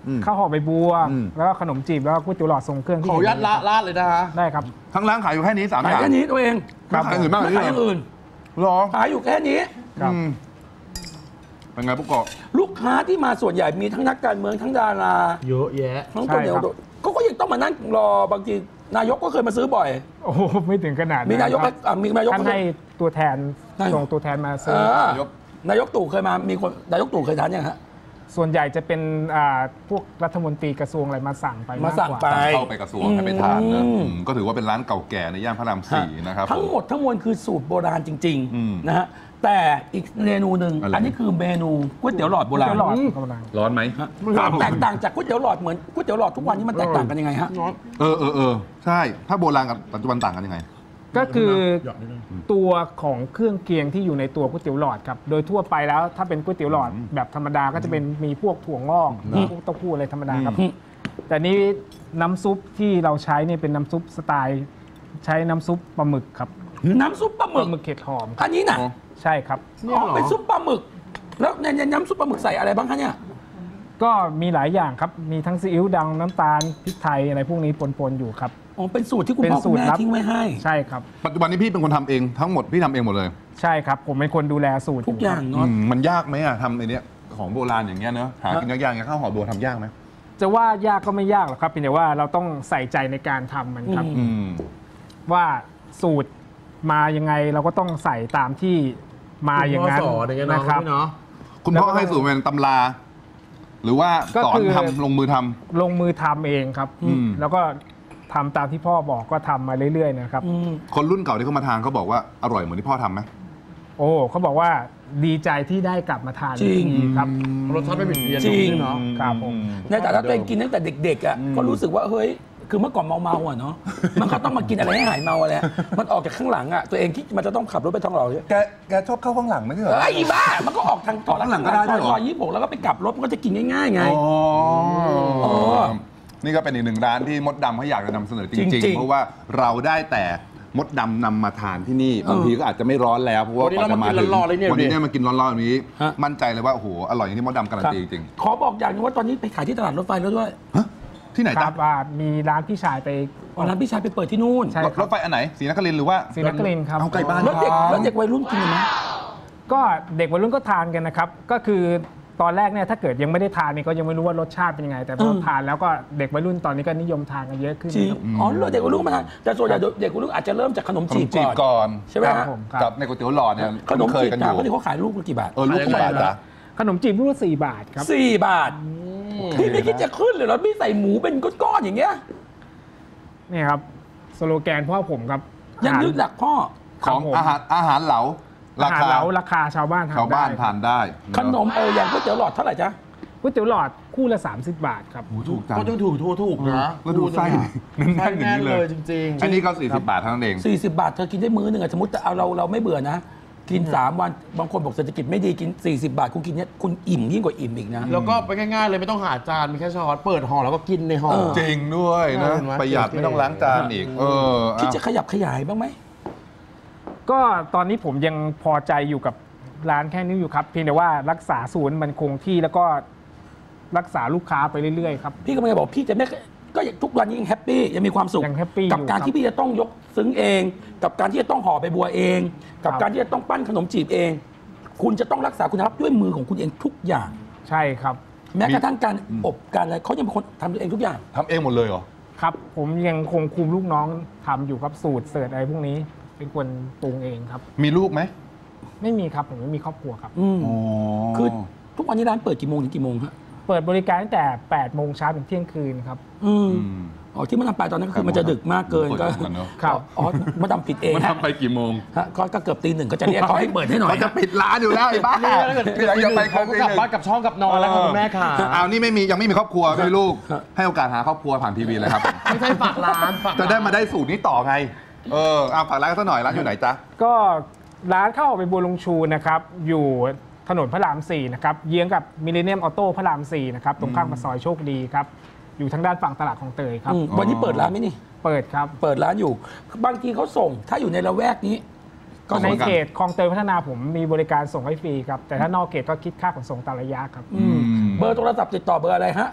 Speaker 4: อืม
Speaker 7: ข้าวห่อใบบัว
Speaker 4: อืม
Speaker 7: แล้วก็ขนมจีบแล้วก็ก๋วยเตี๋ยวหลอดทรงเครื่องที่
Speaker 5: ขออนุญาตละลาดเลยนะฮะ
Speaker 7: ได้ครับ
Speaker 4: ทั้งร้านขายอยู่แค่นี้สามอ
Speaker 3: ขาย
Speaker 4: ย่าง
Speaker 3: แค่นี้ตัวเอง
Speaker 4: ไม่ขายอื่นบ้างเหรอ
Speaker 3: ไม่ขายอย่างอื่น
Speaker 4: หรอ
Speaker 3: ขายอยู่แค่นี้
Speaker 7: ครับ
Speaker 4: อืมเป็นไงปุ๊กโกะ
Speaker 3: ลูกค้าที่มาส่วนใหญ่มีทั้งนักการเมืองทั้งดารา
Speaker 5: เยอะแยะ
Speaker 3: ทั้งคนเดียว
Speaker 7: ใช่ครับ
Speaker 3: เขาก็ยังต้องมานั่งรอบางทีนายกก็เคยมาซื้อบ่อย
Speaker 7: โอ้โหไม่ถึงขนาด
Speaker 3: มีนายก
Speaker 7: ครับ
Speaker 3: อ่ะมีนายก
Speaker 7: ท่านให้ตัวแทน
Speaker 3: นายก
Speaker 7: ส่งตัวแทนมา
Speaker 3: เอ
Speaker 7: ซื้อ
Speaker 3: อนายกนายกตู่เคยมามีคนนายกตู่เคยทานยังฮะ
Speaker 7: ส่วนใหญ่จะเป็นอ่าพวกรัฐมนตรีกระทรวงอะไรมาสั่งไป
Speaker 3: มาสั่ง
Speaker 7: กกว่
Speaker 3: ไป
Speaker 4: เข้าไปกระทรวงให้ไปทานนะ
Speaker 3: อืม
Speaker 4: อืมก็ถือว่าเป็นร้านเก่าแก่ในย่านพระรามสี่นะครับ
Speaker 3: ทั้งหมดทั้งมวลคือสูตรโบราณจริง
Speaker 4: อืม
Speaker 3: ๆนะฮะแต่อีกเมนูหนึ่ง
Speaker 4: อะไร
Speaker 3: อันนี้คือเมนูก๋วยเตี๋ยวหลอดโบราณ
Speaker 7: ก๋วยเตี๋ยวหลอดกำลัง
Speaker 4: ร้อนไหม
Speaker 3: แตกต่างจากก๋วยเตี๋ยวหลอดเหมือนก๋วยเตี๋ยวหลอดทุกวันนี้มันแตกต่างกันยังไงฮะ
Speaker 4: เออเออเออใช่ ถ้าโบราณกับปัจจุบันต่างกันยังไง
Speaker 7: ก็คือ
Speaker 5: หยอดนิดนึง
Speaker 7: ตัวของเครื่องเคียงที่อยู่ในตัวก๋วยเตี๋ยวหลอดครับ โดยทั่วไปแล้วถ้าเป็นก๋วยเตี๋ยวหลอดแบบธรรมดาก็จะเป็นมีพวกถั่วงอกมีพวกเต้าหู้อะไรธรรมดาครับ
Speaker 3: อืม
Speaker 7: แต่นี้น้ำซุปที่เราใช้เนี่ยเป็นน้ำซุปสไตล์ใช้น้ำซุปปลาหมึกครับ
Speaker 3: น้ำซุปปลาห
Speaker 7: ป
Speaker 3: มึ
Speaker 7: ลาก หมึกเผ็ดหอมครับ
Speaker 3: อันนี้น่ะ
Speaker 4: อ๋อ
Speaker 7: ใช่ครับ
Speaker 3: อ๋อเป็นซุปปลาหมึก แล้วในในน้ำซุปปลาหมึกใส่อะไรบ้างคะเนี่ย
Speaker 7: ก็มีหลายอย่างครับ มีทั้งซีอิ๊วดำน้ำตาลพริกไทยอะไรพวกนี้ปนๆอยู่ครับ
Speaker 3: อ๋อเป็นสูตรที่คุณ
Speaker 7: เป็น
Speaker 3: พ่อ
Speaker 7: สู
Speaker 3: คุณ
Speaker 7: ตร
Speaker 3: แม่
Speaker 7: ลับ
Speaker 3: ทิ้งไว้ให้
Speaker 7: ใช่ครับ
Speaker 4: ปัจจุบันนี้พี่เป็นคนทำเองทั้งหมดพี่ทำเองหมดเลย
Speaker 7: ใช่ครับ ผมเป็นคนดูแลสูตร
Speaker 3: ทุกอย่าง
Speaker 4: อื
Speaker 3: เนาะ
Speaker 4: มมันยากไหมอะทำไอ้เนี้ยของโบราณอย่างเงี้ยเนอะหากินยากๆอย่างเงี้ยข้าวห่อบัวทำยากไหม
Speaker 7: จะว่ายากก็ไม่ยากหรอกครับเพียงแต่ว่าเราต้องใส่ใจในการทำมันครับ
Speaker 4: อืม
Speaker 7: ว่าสูตรมายังไงเราก็ต้องใส่ตามที่มาอย่างนั้น
Speaker 5: คุณพ่อสอนอย่างเงี้ยเนาะ
Speaker 7: นะครับ
Speaker 5: พี่เนาะ
Speaker 4: คุณพ่อให้สูตรเป็นตำรา หรือว่า
Speaker 7: ก็
Speaker 4: สอน
Speaker 7: คือ
Speaker 4: ทำลงมือทำ
Speaker 7: ลงมือทำเองครับ
Speaker 4: อืม
Speaker 7: แล้วก็ทำตามที่พ่อบอกก็ทำมาเรื่อยๆนะครับ
Speaker 3: อืม
Speaker 4: คนรุ่นเก่าที่เขามาทานเขาบอกว่าอร่อยเหมือนที่พ่อทำไหม
Speaker 7: โอ้เขาบอกว่าดีใจที่ได้กลับมาทาน
Speaker 3: จริง
Speaker 7: อีกครับ
Speaker 5: รสชาติไม่ผิดเพี้ยน
Speaker 3: จริง
Speaker 5: เนาะ
Speaker 7: ครับผม
Speaker 3: ในฐานะตัวเองกินตั้งแต่เด็กๆอ่ะก็รู้สึกว่าเฮ้ยคือเมื่อก่อนเมาๆอ่ะเนาะมันก็ต้องมากินอะไรให้หายเมาอะไรมันออกจากข้างหลังอ่ะตัวเองที่มันจะต้องขับรถไปทองหล่อ
Speaker 4: แกแกชอบเข้าข้างหลังไหมใช่เหรอ
Speaker 3: เอ้ยอีบ้ามันก็ออกทางต่อ
Speaker 4: ข้างหลังก็ได้ด้วยเหรอ
Speaker 3: ซอยยี่สิบหกแล้วก็ไปกลับรถมันก็จะกินง่ายๆไง
Speaker 4: อ๋อ
Speaker 3: อ๋อ
Speaker 4: นี่ก็เป็นอีกหนึ่งร้านที่มดดำเขาอยากจะนำเสนอจ
Speaker 3: จริ
Speaker 4: ริง
Speaker 3: ง
Speaker 4: ๆ
Speaker 3: ๆ
Speaker 4: เพราะว่าเราได้แต่มดดำนำมาทานที่นี่บางทีก็อาจจะไม่ร้อนแล้วเพราะว่า
Speaker 5: วันนี้เรามากินร้อนๆเลยเนี่ย
Speaker 4: วันนี้
Speaker 5: ดูดิ
Speaker 4: เนี่ยมากินร้อนๆแบบนี้
Speaker 3: ฮะ
Speaker 4: มั่นใจเลยว่าโอ้โหอร่อยอย่างที่มดดำการัน
Speaker 3: ครับ
Speaker 4: ตีจริง
Speaker 3: ขอบอกอย่างหนึงว่าตอนนี้ไปขายที่ตลาดรถไฟแล้วด้วย
Speaker 4: ๆฮะที่ไหน
Speaker 7: ค
Speaker 4: จ๊ะ
Speaker 7: รับว่ามีร้านพี่ชายไป
Speaker 3: วันนั้นพี่ชายไปเปิดที่นู่น
Speaker 7: ใช่
Speaker 4: รถ
Speaker 7: ค
Speaker 4: ร
Speaker 7: รับ
Speaker 4: ถไฟอันไหนศรีนครินทร์หรือว่า
Speaker 7: ศรีนครินทร์ครับ
Speaker 4: เอาใกล้บ้าน
Speaker 3: แล้วเด็กแล้วเด็กวัยรุ่นกินไหม
Speaker 7: ก็เด็กวัยรุ่นก็ทานกันนะครับ ก็คือตอนแรกเนี่ยถ้าเกิดยังไม่ได้ทานเนี่ยก็ยังไม่รู้ว่ารสชาติเป็นยังไง แต่พอ
Speaker 3: อืม
Speaker 7: ทานแล้วก็เด็กวัยรุ่นตอนนี้ก็นิยมทานกันเยอะขึ้น
Speaker 3: จริง
Speaker 7: ครับ
Speaker 3: อ๋อเหรอเด็กวัยรุ่นมาทานแต่ส่วนใหญ่เด็กวัยรุ่นอาจจะเริ่มจากขนม
Speaker 4: ขน
Speaker 3: จี
Speaker 4: ม
Speaker 3: บ
Speaker 4: จีบ
Speaker 3: ก่อน
Speaker 4: ก่อน
Speaker 3: ใช่ไหม
Speaker 7: ค
Speaker 3: ฮะ
Speaker 7: รับผมครับ
Speaker 4: กับในก๋วยเตี๋ยวหลอดเนี่ย
Speaker 3: ขนม
Speaker 4: เคย
Speaker 3: จีบ
Speaker 4: กันอ
Speaker 3: ถาม
Speaker 4: ยู่
Speaker 3: ว่าที่เขาขายลูกละกี่บาท
Speaker 4: เออลูกกี่บาทจ๊ะ
Speaker 7: ขนมจีบลูกละสี่บาทครับ
Speaker 3: สี่บาทพี่ไม่คิดจะขึ้นเลยเหรอพี่ใส่หมูเป็นก้อนๆอย่างเงี้ย
Speaker 7: นี่ครับสโลแกนพ่อผมครับ
Speaker 3: ยังยึดหลักพ่อ
Speaker 4: ของอาหารอาหารเหลา
Speaker 7: รา
Speaker 4: รา
Speaker 7: คา
Speaker 4: คา
Speaker 7: เหลาราคาชาวบ้านทาน
Speaker 4: ชาวบ้าน
Speaker 7: ได้
Speaker 4: ทานได้
Speaker 3: ขนมเอออย่างก๋วยเตี๋ยวหลอดเท่าไหร่จ๊ะ
Speaker 7: ก๋วยเตี๋ยวหลอดคู่ละสามสิบบาทครับ
Speaker 4: โอ้โหถูกจัง
Speaker 5: ก็ยังถูกถูกถูกนะ
Speaker 4: แล้วดูไส้ดิแน่นๆอย่างนี้เลย
Speaker 5: จริงๆ
Speaker 4: อันนี้ก็สี่สิบบาทเท่านั้นเอง
Speaker 3: สี่สิบบาทเธอกินได้มื้อหนึ่งอะสมมติเอาเราเราไม่เบื่อนะ กินสามวันบางคนบอกเศรษฐกิจไม่ดีกินสี่สิบบาทคุณกินเนี้ยคุณอิ่มยิ่งกว่าอิ่มอีกนะ
Speaker 5: แล้วก็ไปง่ายๆเลยไม่ต้องหาจานมีแค่ช้อนเปิดห่อแล้วก็กินในห่อ
Speaker 3: เออ
Speaker 4: จริงด้วยนะ
Speaker 5: เห็นไหม
Speaker 4: ประหยัดไม่ต้องล้างจานอีก เออ
Speaker 3: คิด
Speaker 4: เอา
Speaker 3: จะขยับขยายบ้างไหม
Speaker 7: ก็ตอนนี้ผมยังพอใจอยู่กับร้านแค่นี้อยู่ครับ เพียงแต่ว่ารักษาศูนย์มันคงที่แล้วก็รักษาลูกค้าไปเรื่อยๆครับ
Speaker 3: พี่ก็ไม่ได้บอกพี่จะไม่ก็ทุกวันนี้ยังแฮปปี้ยังมีความสุข
Speaker 7: ยังแฮปปี้
Speaker 3: กับการ
Speaker 7: อยู่ครับ
Speaker 3: ที่พี่จะต้องยกซึ้งเอง กับการที่จะต้องห่อใบบัวเอง กับ
Speaker 7: ครับ
Speaker 3: การที่จะต้องปั้นขนมจีบเอง คุณจะต้องรักษาคุณภาพด้วยมือของคุณเองทุกอย่าง
Speaker 7: ใช่ครับ
Speaker 3: แม้กระทั่งการอบการอะไรเขายังเป็นคนทำเองทุกอย่าง
Speaker 4: ทำเองหมดเลยเหรอ
Speaker 7: ครับ ผมยังคงคุมลูกน้องทำอยู่ครับสูตรเสิร์ชอะไรพวกนี้เป็นคนปรุงเองครับ
Speaker 4: มีลูกไหม
Speaker 7: ไม่มีครับผมไม่มีครอบครัวครับ
Speaker 3: อืม
Speaker 4: อ๋อ
Speaker 3: คือทุกวันนี้ร้านเปิดกี่โมงถึงกี่โมงฮะ
Speaker 7: เปิดบริการตั้งแต่แปดโมงเช้าถึงเที่ยงคืนครับ
Speaker 3: อืม
Speaker 4: อืม
Speaker 3: อ๋อที่มันทำไปตอนนั้นก็คือมันจะดึกมากเกินก็
Speaker 4: เปิดกันเนอะ
Speaker 7: ครับ
Speaker 3: อ๋อมาทำผิดเอง
Speaker 4: มัน
Speaker 3: ฮะ
Speaker 4: ทำไปกี่โมง
Speaker 3: ฮะก็ก็เกือบตีหนึ่งก็จะเรียกเขาให้เปิดให้หน่อย
Speaker 4: เขาจะปิดร้านอยู่แล้วไอ้บ้า
Speaker 5: นี่ถ้าเกิด
Speaker 4: พี่หลังอย่าไป
Speaker 5: เขาก็กลับบ้านกลับช่องกลับนอนแล้วค่ะคุณแม่ค่ะ
Speaker 4: อ้าวนี่ไม่มียังไม่มีครอบครัวไม่มีลูก ให้โอกาสหาครอบครัวผ่านทีวีเลยครับ
Speaker 5: ไม่ใช่ฝากร้านฝาก
Speaker 4: จะได้มาได้สูตรนี้ต่อไง เออเอาฝากร้านกันสักหน่อยร้านอยู่ไหนจ๊ะ
Speaker 7: ก็ร้านข้าวหอมใบบัวลุงชูนะครับอยู่ถนนพระรามสี่นะครับเยื้องกับมิลเลนเนียมออโต้พระรามสี่นะครับตรงข้ามกับซอยโชคดีครับอยู่ทางด้านฝั่งตลาดของเตยครับ
Speaker 3: อืมวันนี้เปิดร้านไหมนี่
Speaker 7: เปิดครับ
Speaker 3: เปิดร้านอยู่ บางทีเขาส่ง ถ้าอยู่ในละแวกนี้ ก็
Speaker 7: ใน
Speaker 3: ส่งกัน
Speaker 7: เขตคลองเตยพัฒนาผมมีบริการส่งให้ฟรีครับ แต่ถ้านอกเขตก็คิดค่าขนส่งตามระยะครับ
Speaker 3: อืมเบอร์โทรศัพท์ติดต่อเบอร์อะไรฮะ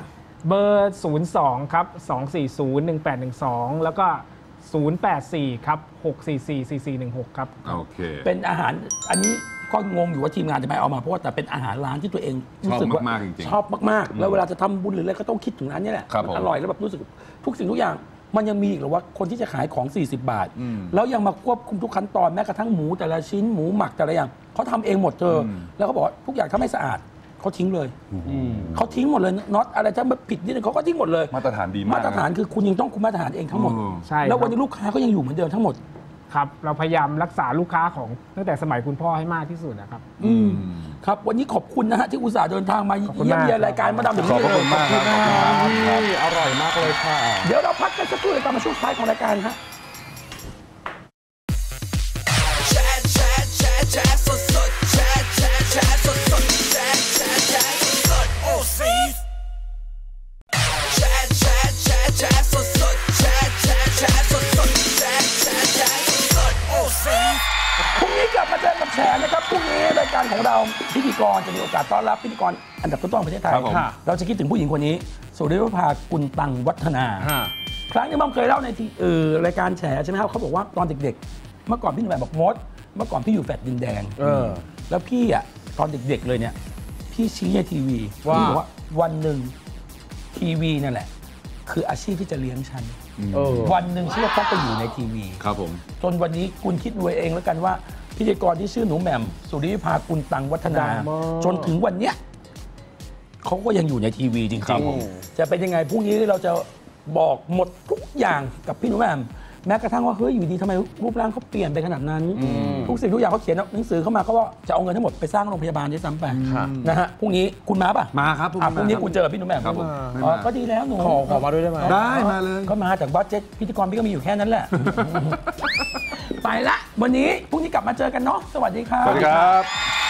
Speaker 7: เบอร์ ศูนย์ สอง ครับ สอง สี่ ศูนย์ หนึ่ง แปด หนึ่ง สอง แล้วก็ ศูนย์ แปด สี่ ครับ หก สี่ สี่ สี่ สี่ หนึ่ง หก ครับ
Speaker 4: โอเค
Speaker 3: เป็นอาหารอันนี้ก็งงอยู่ว่าทีมงานจะไม่เอามาเพราะว่าแต่เป็นอาหารร้านที่ตัวเองรู้สึกว่า
Speaker 4: ชอบมากๆจริงๆ
Speaker 3: ชอบมากๆ แล้วเวลาจะทำบุญหรืออะไรก็ต้องคิดถึงร้านนี้แหละ
Speaker 4: ครับผม
Speaker 3: อร่อยแล้วแบบรู้สึกทุกสิ่งทุกอย่างมันยังมีอีกเหรอว่าคนที่จะขายของ สี่สิบบาท
Speaker 4: อืม
Speaker 3: แล้วยังมาควบคุมทุกขั้นตอนแม้กระทั่งหมูแต่ละชิ้นหมูหมักแต่ละอย่างเขาทำเองหมดเธออ
Speaker 4: ม
Speaker 3: แล้วเขาบอกว่าทุกอย่างถ้าไม่สะอาดเขาทิ้งเลยเขาทิ้งหมดเลยน็อตอะไรถ้ามันผิดนิดนึงเขาก็ทิ้งหมดเลย
Speaker 4: มาตรฐานดีมาก
Speaker 3: มาตรฐานคือคุณยังต้องคุมมาตรฐานเองทั้งหมด
Speaker 4: อืม
Speaker 7: ใช่
Speaker 3: แล้ววัน
Speaker 7: ครับ
Speaker 3: นี้ลูกค้าก็ยังอยู่เหมือนเดิมทั้งหมด
Speaker 7: ครับ เราพยายามรักษาลูกค้าของตั้งแต่สมัยคุณพ่อให้มากที่สุดนะครับ
Speaker 3: อืมครับวันนี้ขอบคุณนะฮะที่อุตส่าห์เดินทางมา
Speaker 7: ขอบคุณ
Speaker 3: เยี่ยม
Speaker 7: มาก
Speaker 3: เยียนรายการมาดามถึง
Speaker 4: ขอบ
Speaker 3: นี่
Speaker 4: พระ
Speaker 3: เล
Speaker 4: คุ
Speaker 3: ย
Speaker 4: ณมากครับ
Speaker 5: ที่อร่อยมากเลยค่ะ
Speaker 3: เดี๋ยวเราพักกันสักครู่เลยกลับมาช่วงท้ายของรายการฮะ
Speaker 1: แชร์แชร์แชร์แชร์สดสดแชร์แชร์แชร์สดสดแชร์แชร์แชร์สดสดโอ้ซีแชร์แชร์แชร์แชร์สดสดแชร์แชร์แชร์สดสดแชร์แชร์แชร์สดสดโอ้ซี
Speaker 3: พรุ่งนี้กลับมาเจอกับแชร์นะครับพรุ่งนี้รายการของเราพิธีกรจะมีโอกาสต้อนรับพิธีกรอันดับต้นๆของประเทศไทย
Speaker 4: ครับผม
Speaker 3: เราจะคิดถึงผู้หญิงคนนี้สุริยภากุลตังวัฒนา ครั้งนี้มัมเคยเล่าในที่เออรายการแฉใช่ไหมครับเขาบอกว่าตอนเด็กๆ เมื่อก่อนพี่หนุ่มแบบบอกมด เมื่อก่อนพี่อยู่แฟลตดินแดง
Speaker 5: เออ
Speaker 3: แล้วพี่อ่ะตอนเด็กๆเลยเนี่ย พี่ชี้ในทีวี
Speaker 5: ว่า
Speaker 3: พี่บอกว่าวันหนึ่งทีวีนั่นแหละ คืออาชีพที่จะเลี้ยงฉัน
Speaker 5: เออ
Speaker 3: วันหนึ่งฉันจะต้องไปอยู่ในทีวี
Speaker 4: ครับผม
Speaker 3: จนวันนี้คุณคิดดูเองแล้วกันว่าพิธีกรที่ชื่อหนูแหม่มสุริยภากุลตังวัฒนา
Speaker 5: ดังมาก
Speaker 3: จนถึงวันเนี้ยเขาก็ยังอยู่ในทีวีจ
Speaker 4: ครั
Speaker 3: ริ
Speaker 4: บ
Speaker 3: ง
Speaker 4: ผม
Speaker 3: ๆ จะเป็นยังไงพรุ่งนี้เราจะบอกหมดทุกอย่างกับพี่หนูแหม่มแม้กระทั่งว่าเฮ้ยอยู่ดีทำไมรูปร่างเขาเปลี่ยนไปขนาดนั้น ทุกสิ่งทุกอย่างเขาเขียนหนังสือเข้ามาเขาว่าจะเอาเงินทั้งหมดไปสร้างโรงพยาบาลด้วยซ้ำไปนะฮะพรุ่งนี้คุณมาป่ะ
Speaker 4: มาครับพรุ่ง
Speaker 3: อ่ะ
Speaker 4: นี้
Speaker 3: พรุ่งนี้
Speaker 4: มา
Speaker 3: คุณเจอพี่หนูแหม่ม
Speaker 4: ครับผม
Speaker 3: อ๋อ
Speaker 4: ไม่มา
Speaker 3: ก็ดีแล้วหนู
Speaker 5: ขอขอมาด้วยได้ไหม
Speaker 4: ได้มาเลย
Speaker 3: ก็มาจากบัสเจ็ตพิธีกรพี่ก็มีอยู่แค่นั้นแหละ ไปละวันนี้พรุ่งนี้กลับมาเจอกันเนาะสวัสดีครับ
Speaker 4: สวัสดีครับ